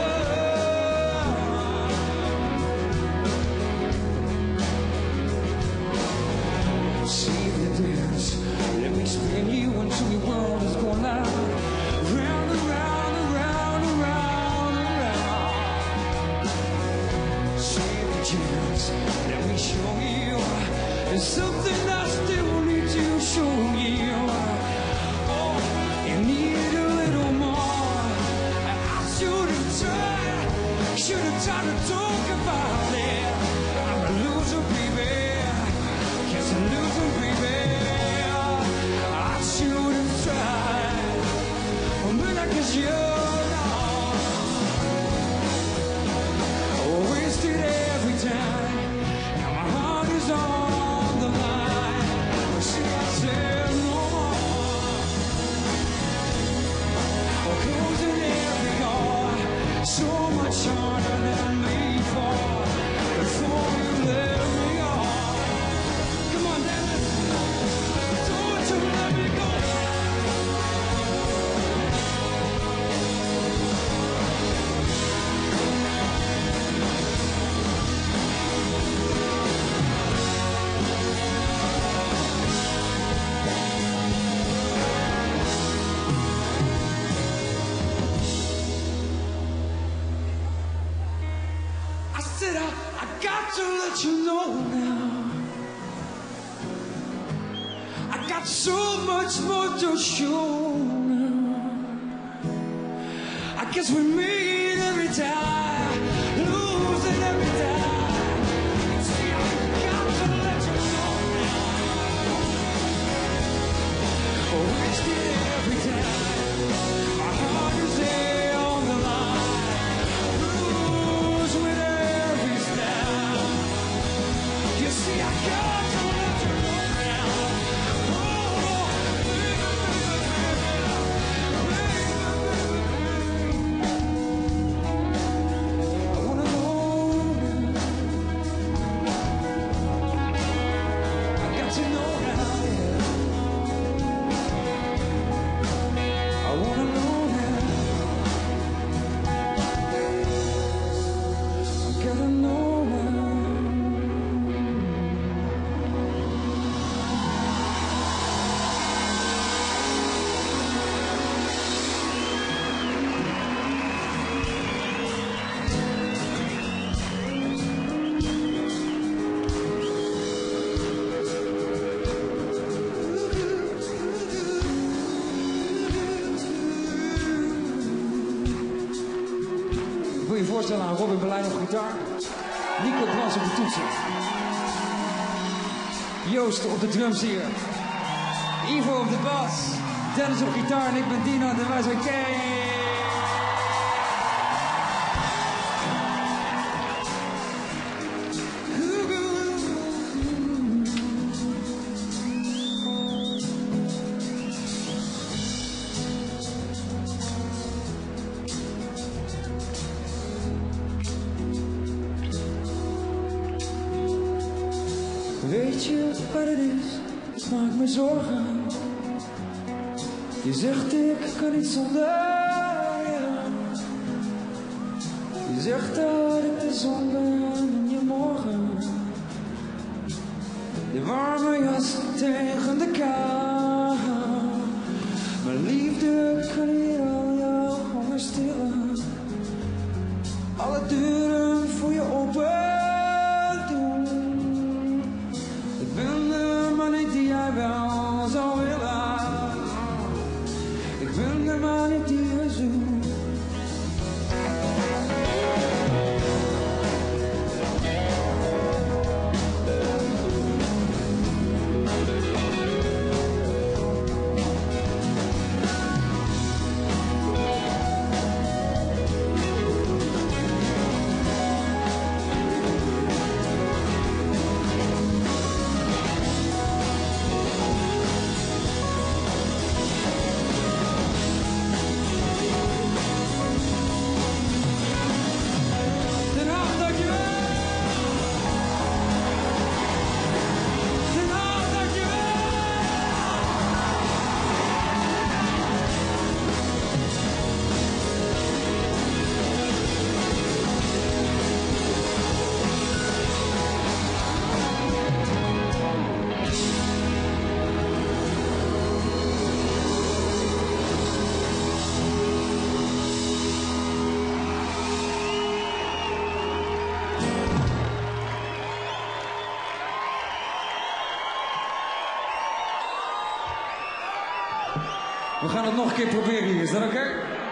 See the dance, let me spin you until your world is going out. Round and round and round and round and round. Save the chance, let me show you there's something I still need to show you. Oh, you need a little more. I should have tried, should have tried to talk about it. I'm a loser, baby. Guess I'm losing, baby. I should have tried, but I guess you're not. Wasted every time. Now my heart is on the line. We see ourselves no more. We're closing every door, so much harder than before. Before you let me go. Come on, Dennis. Don't you let me go. I said I, I got to let you know now. I got so much more to show now. I guess we meet every time, losing every time. See, I got to let you know now. Wasted every time. My heart is there on the line. Lose with every step. You see, I got to let you know now. Oh, baby, baby, baby. I wanna know now. I got to know now, yeah. I wanna know now. I gotta know now. Ik wil je voorstellen aan Robin Berlijn op gitaar, Nico Brans op de toetsen, Joost op de drums hier, Ivo op de bas, Dennis op gitaar en ik ben Dino en wij zijn Kay. Weet je wat het is? Ik maak me zorgen. Je zegt ik kan niet zonder je. Je zegt dat ik de zon ben in je morgen. De warme jas tegen de kou. Mijn liefde kan hier al jouw honger stillen. Alle deuren voor je open. Ik ben de man niet die jij wel zou willen. Ik ben de man niet die je zoekt. We gaan het nog een keer proberen hier, is dat oké? Okay?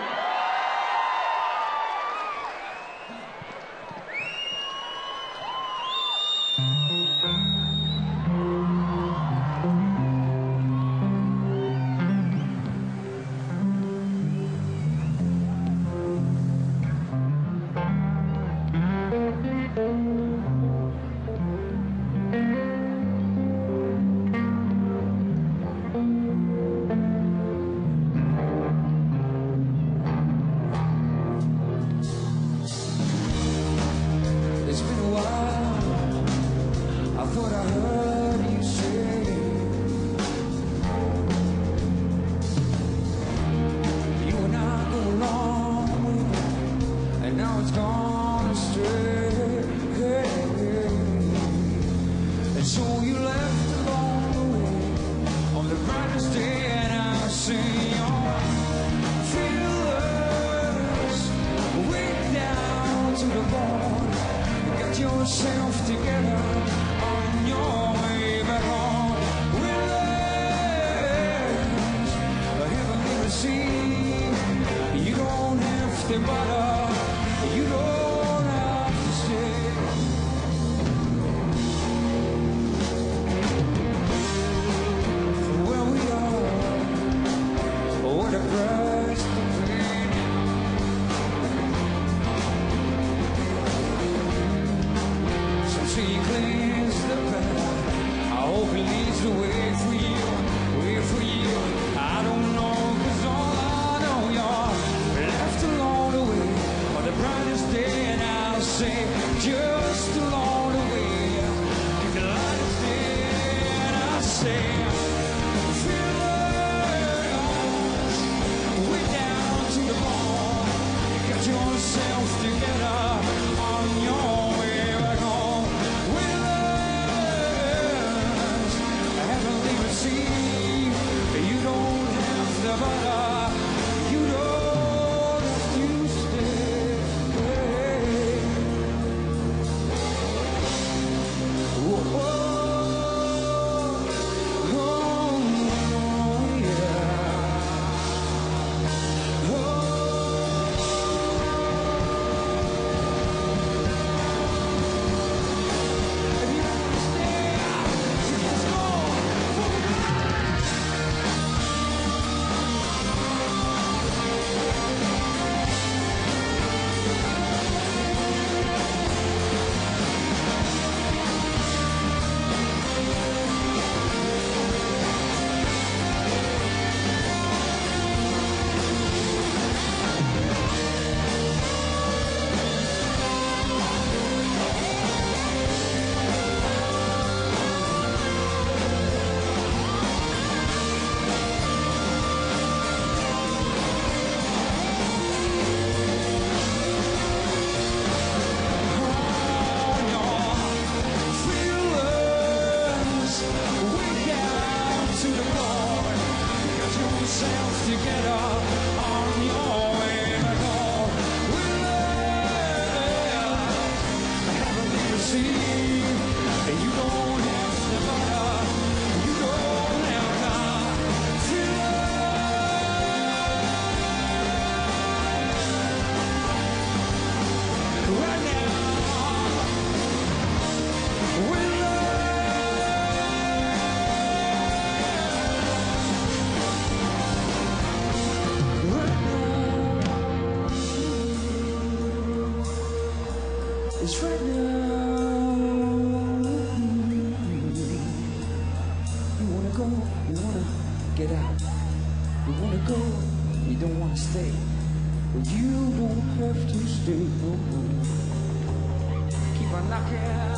It's right now. You wanna go, you wanna get out. You wanna go, you don't wanna stay. But you don't have to stay no more. Keep on knocking.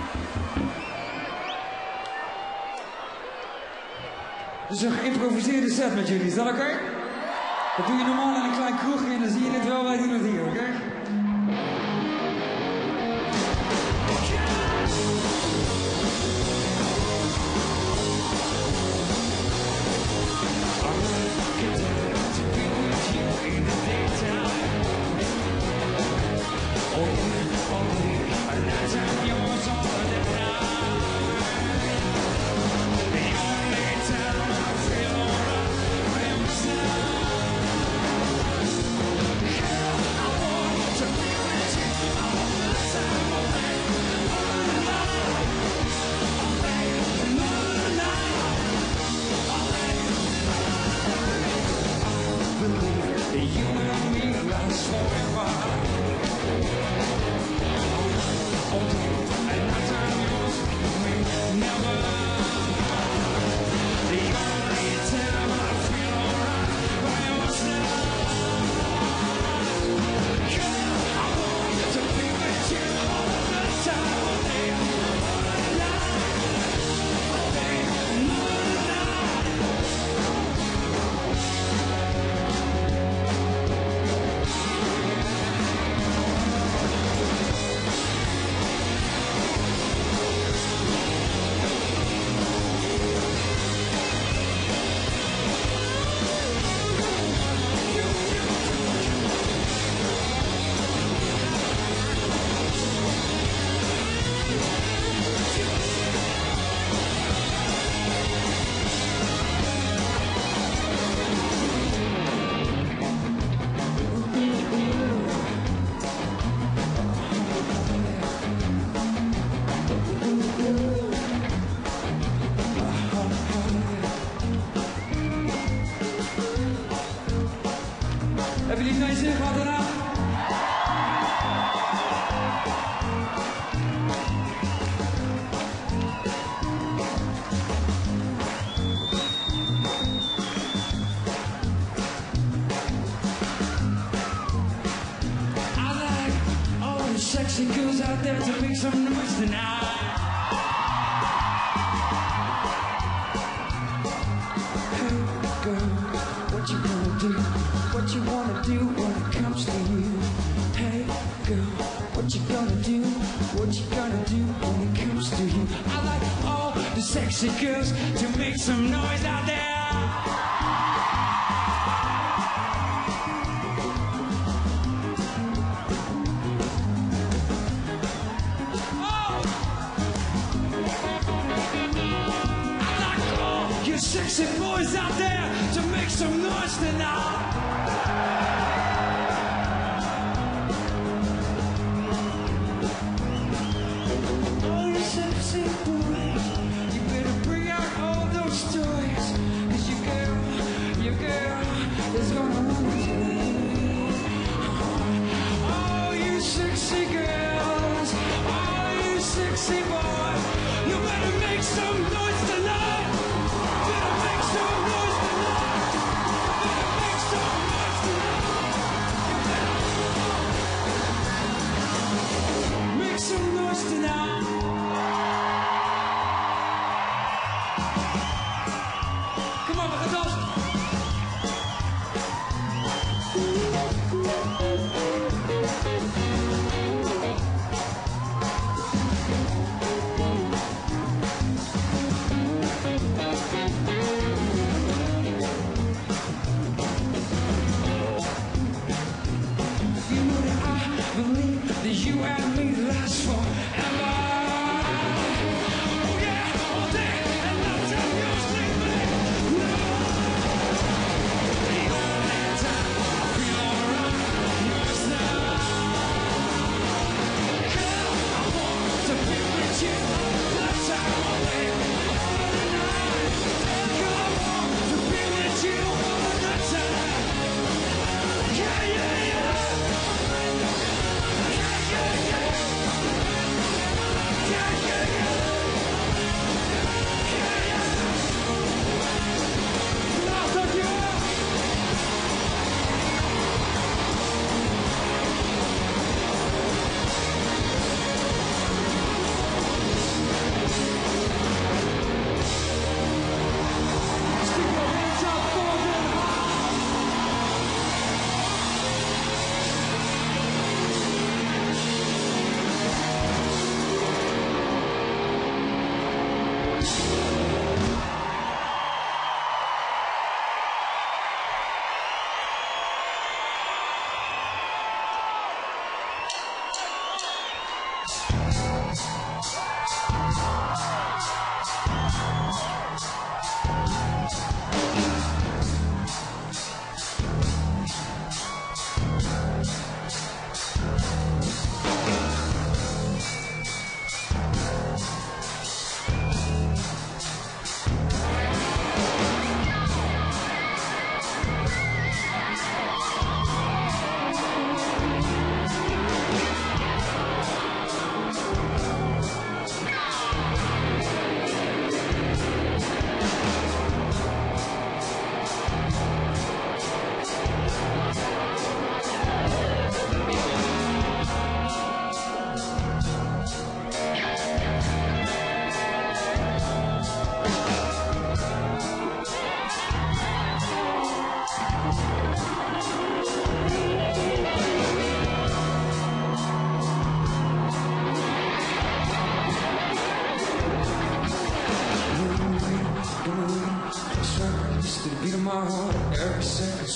Dus een geïmproviseerde set met jullie, is dat oké? Okay? Dat doe je normaal in een klein kroegje en dan zie je het wel, wij doen het hier, oké? Okay? Hebben jullie geen zin gehad daarna? I like all the sexy girls out there to make some noise tonight. Hey girl, what you gonna do? What you wanna do when it comes to you? Hey girl, what you gonna do? What you gonna do when it comes to you? I like all the sexy girls to make some noise out there. Oh! I like all you sexy boys out there to make some noise tonight. Make some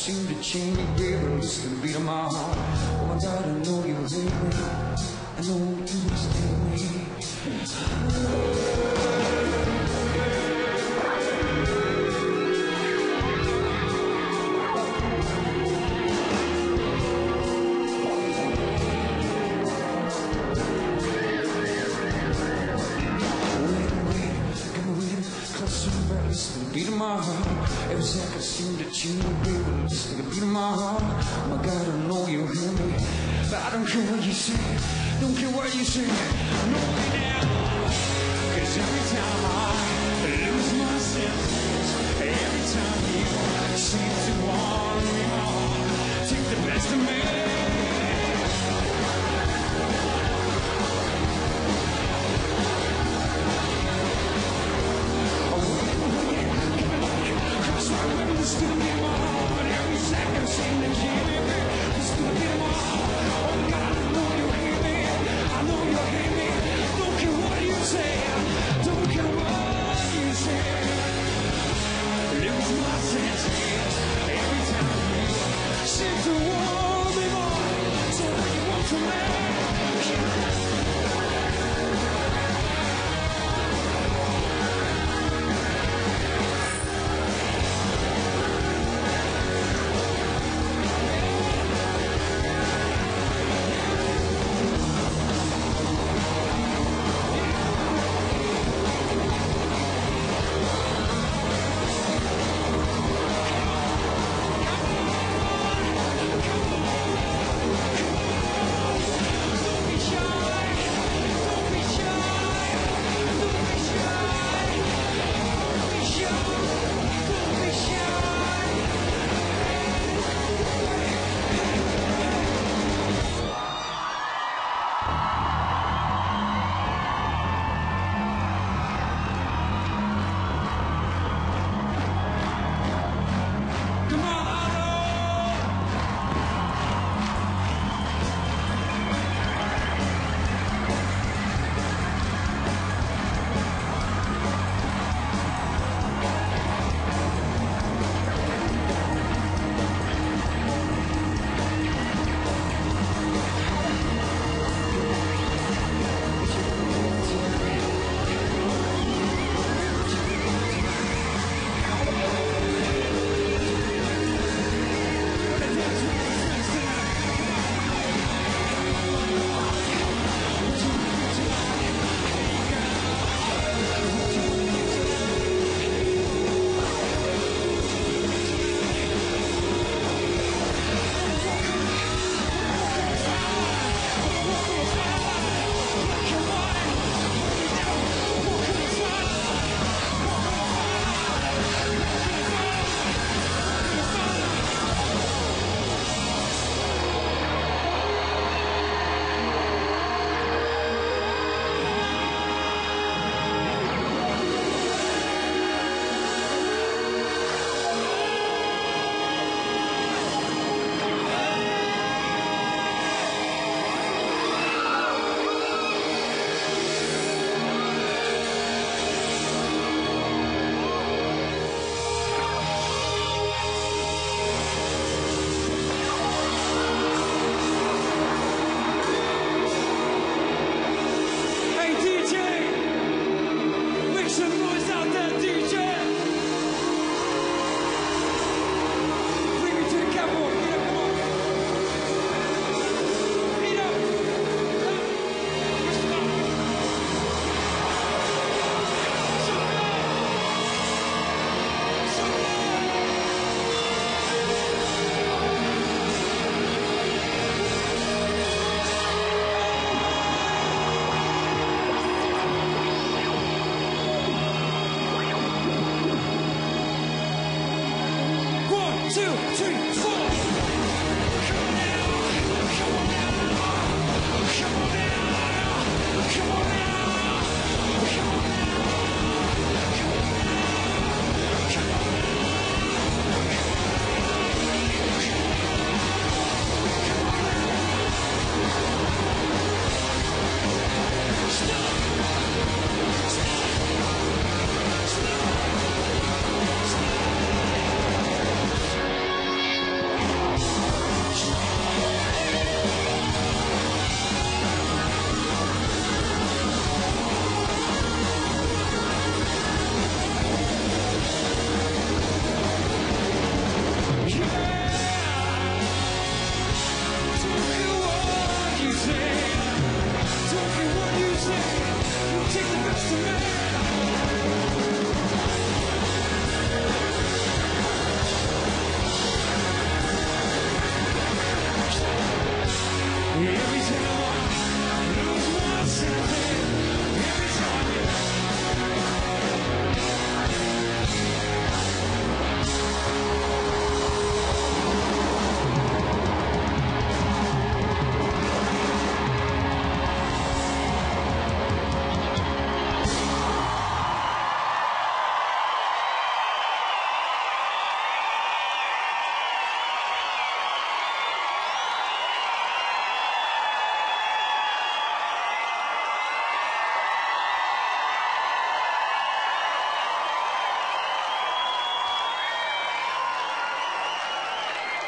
seem to change me, baby. Listen to the beat of my heart. Oh my God, I know you hate me. I know you would stay me. Beat of my heart, every second seemed to change, baby. Just like a beat of my heart. Oh my God, I know you hear me, but I don't care what you say, don't care what you say. No way now, 'cause every time I lose my senses, every time you seem to want me more, take the best of me. Just gonna be my heart, every second seem to keep me. Just gonna be my heart. Oh God, I know you hear me. I know you hear me. Don't care what you say. Don't care what you say. Lose my senses every time you seem to want me more.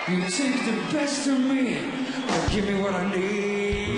You take the best of me, but give me what I need.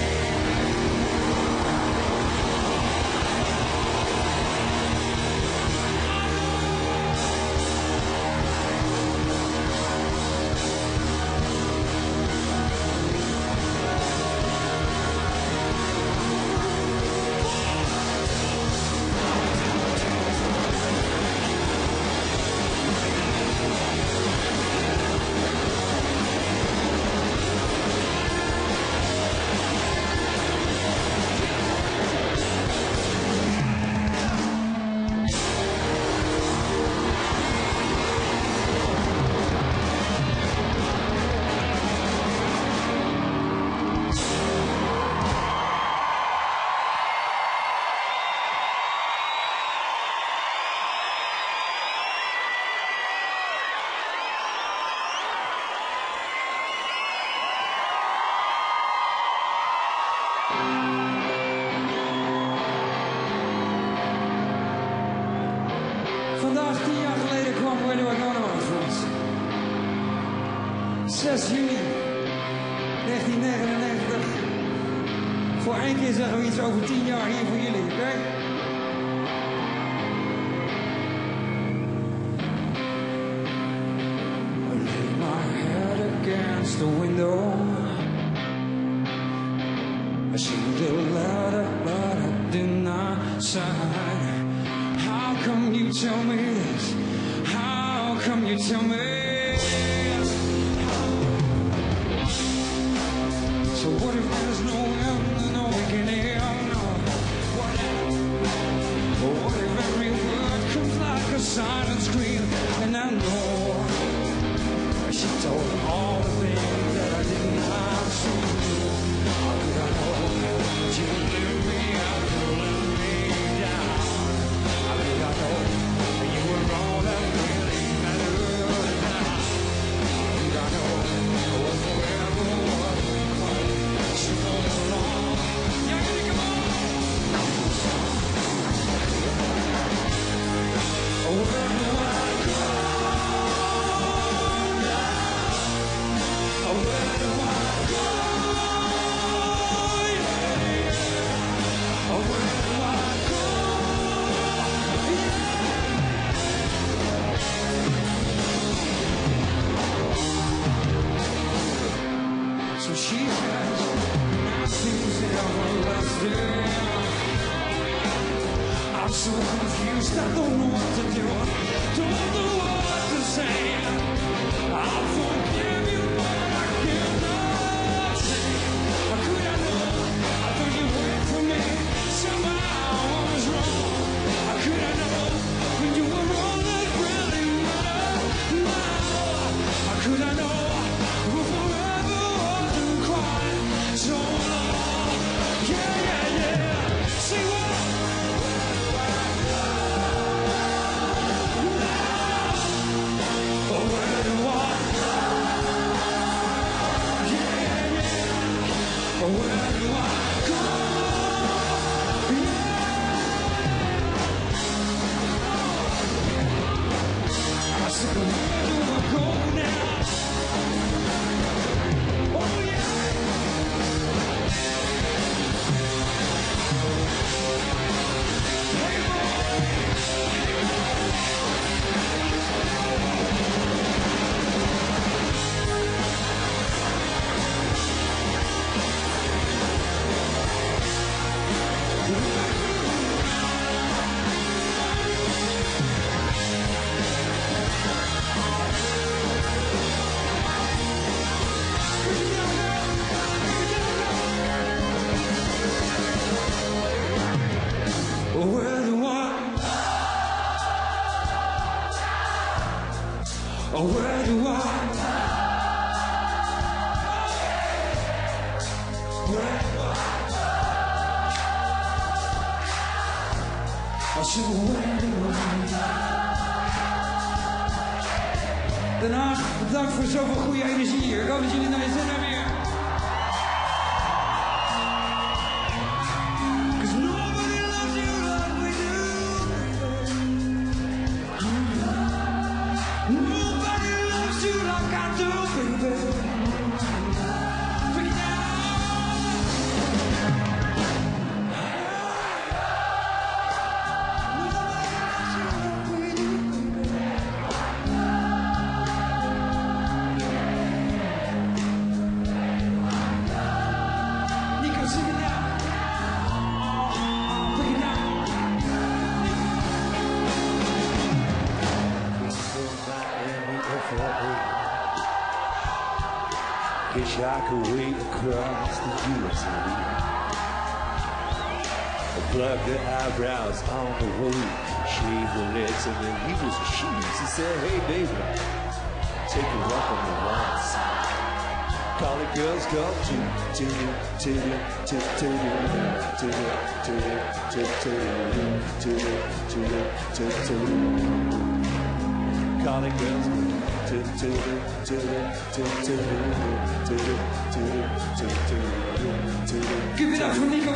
Vandaag, tien jaar geleden, kwam Where Do I Go Now uit voor ons. zes juni negentien negenennegentig. Voor één keer zeggen we iets over tien jaar hier voor jullie, oké? Okay? I lay my head against the window. I see the letter, but I did not sign. How come you tell me this? How come you tell me? So what if there's no end, no beginning? No. What if, what if every word comes like a silent scream? And I know she told me all the things that I did not see. How could I know she would leave me out, pulling me down? How could I know you were all that really mattered now? How could I know it was forever was so long? Yeah, come on! Oh, where do I go now? Oh, where do I go? Yeah, yeah. Oh, where do I go? Yeah. So she says, nothing's everlasting. I'm so confused, I don't know what to do. Don't know what to say. I'll forgive you, but I cannot say. How could I know? I thought you wait for me. Somehow I was wrong. How could I know when you were all that really mattered now? How could I know we'll forever wasn't quite so long? Yeah, yeah, yeah. See what? Oh, where do I go? Yeah, yeah. Oh, where do I go? Yeah. I said, where do I go now? Oh, yeah. Hey, oh, where do I? Oh, where do I? Where do I? I said, where do I? Daarna bedankt voor zoveel goede energie hier. Ik hoop dat jullie naar je zin hebben hier. Cause nobody loves you like we do. Nobody loves you like I do. I could wait across the U S A. Plug the eyebrows on the way, shave the legs, and then he was cheese. He said, hey baby, take a walk on the lawn. Call the girls, go to to to to to to to to to to to to call the girls to to to to to to to to Give it up for Nico.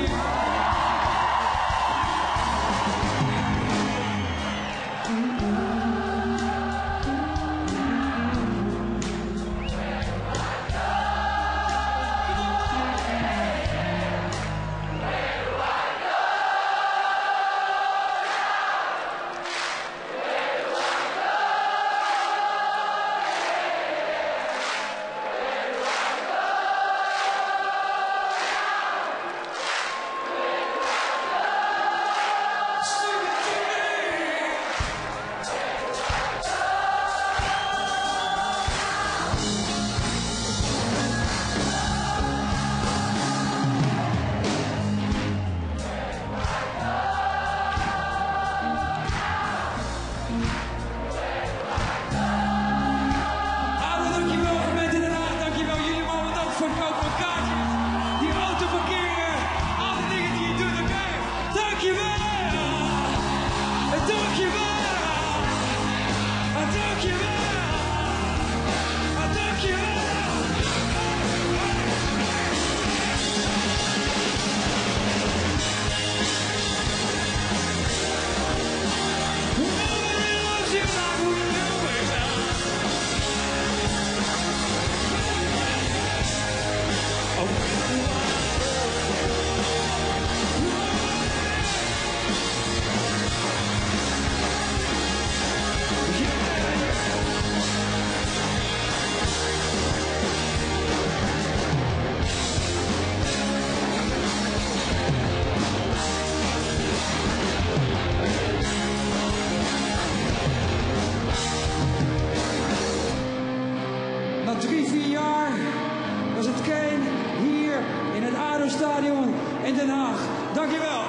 Drie, vier jaar was het Kane hier in het A D O-stadion in Den Haag. Dankjewel.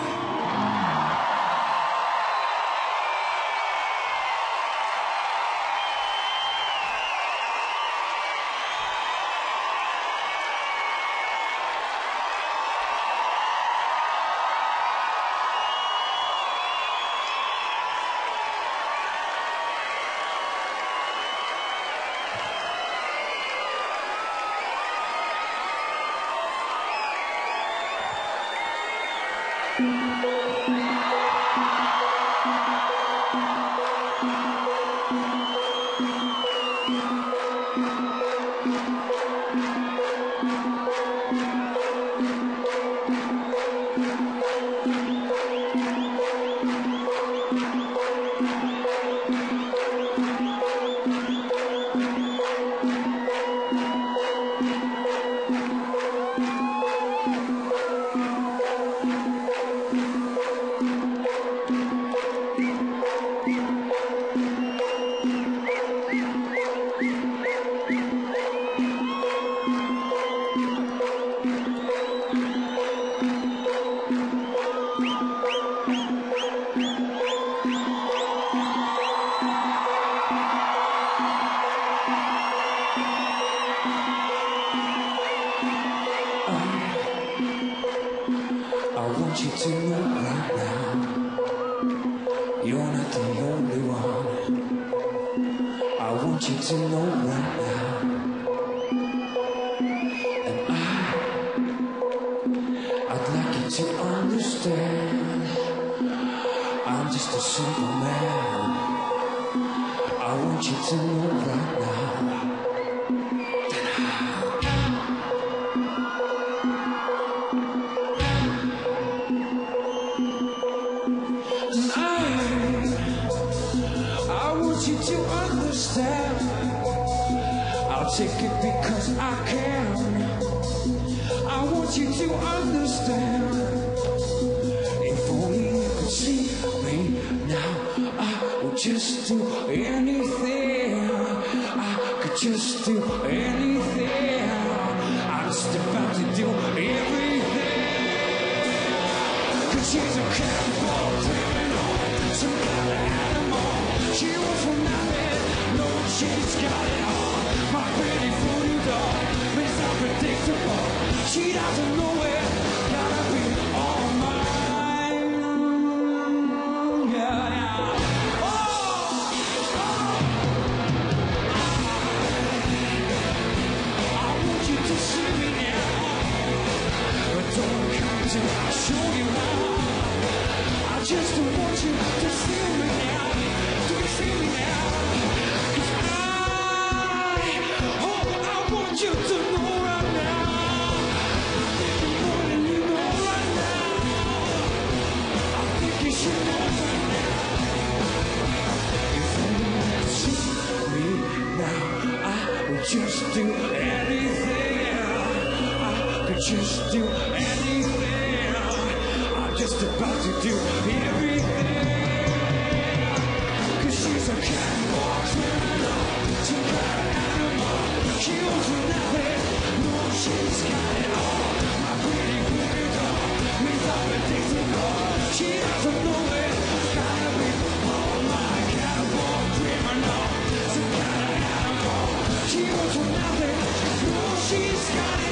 Just do anything. she's a cannibal, criminal, some kind of animal. She wants from nothing, no, she's got it all. My pretty voodoo doll is unpredictable. She doesn't know it, gotta be all mine. Yeah, yeah. Oh, oh. I want you to see me now. Don't come to, I'll show you how. I just want you to see me now. Do you see me now? 'Cause I, oh, I want you to know right now. More than you know right now. I think you should know right now. If you want to see me now, I would just do anything. I could just do anything. I'm just about to do everything. 'Cause she's a cannibal, criminal, some kind of animal. She wants from nothing, no, she's got it all. My pretty pretty doll is unpredictable. She doesn't know it, gotta be all my cannibal, criminal, some kind of animal. She wants from nothing, no, she's got it all.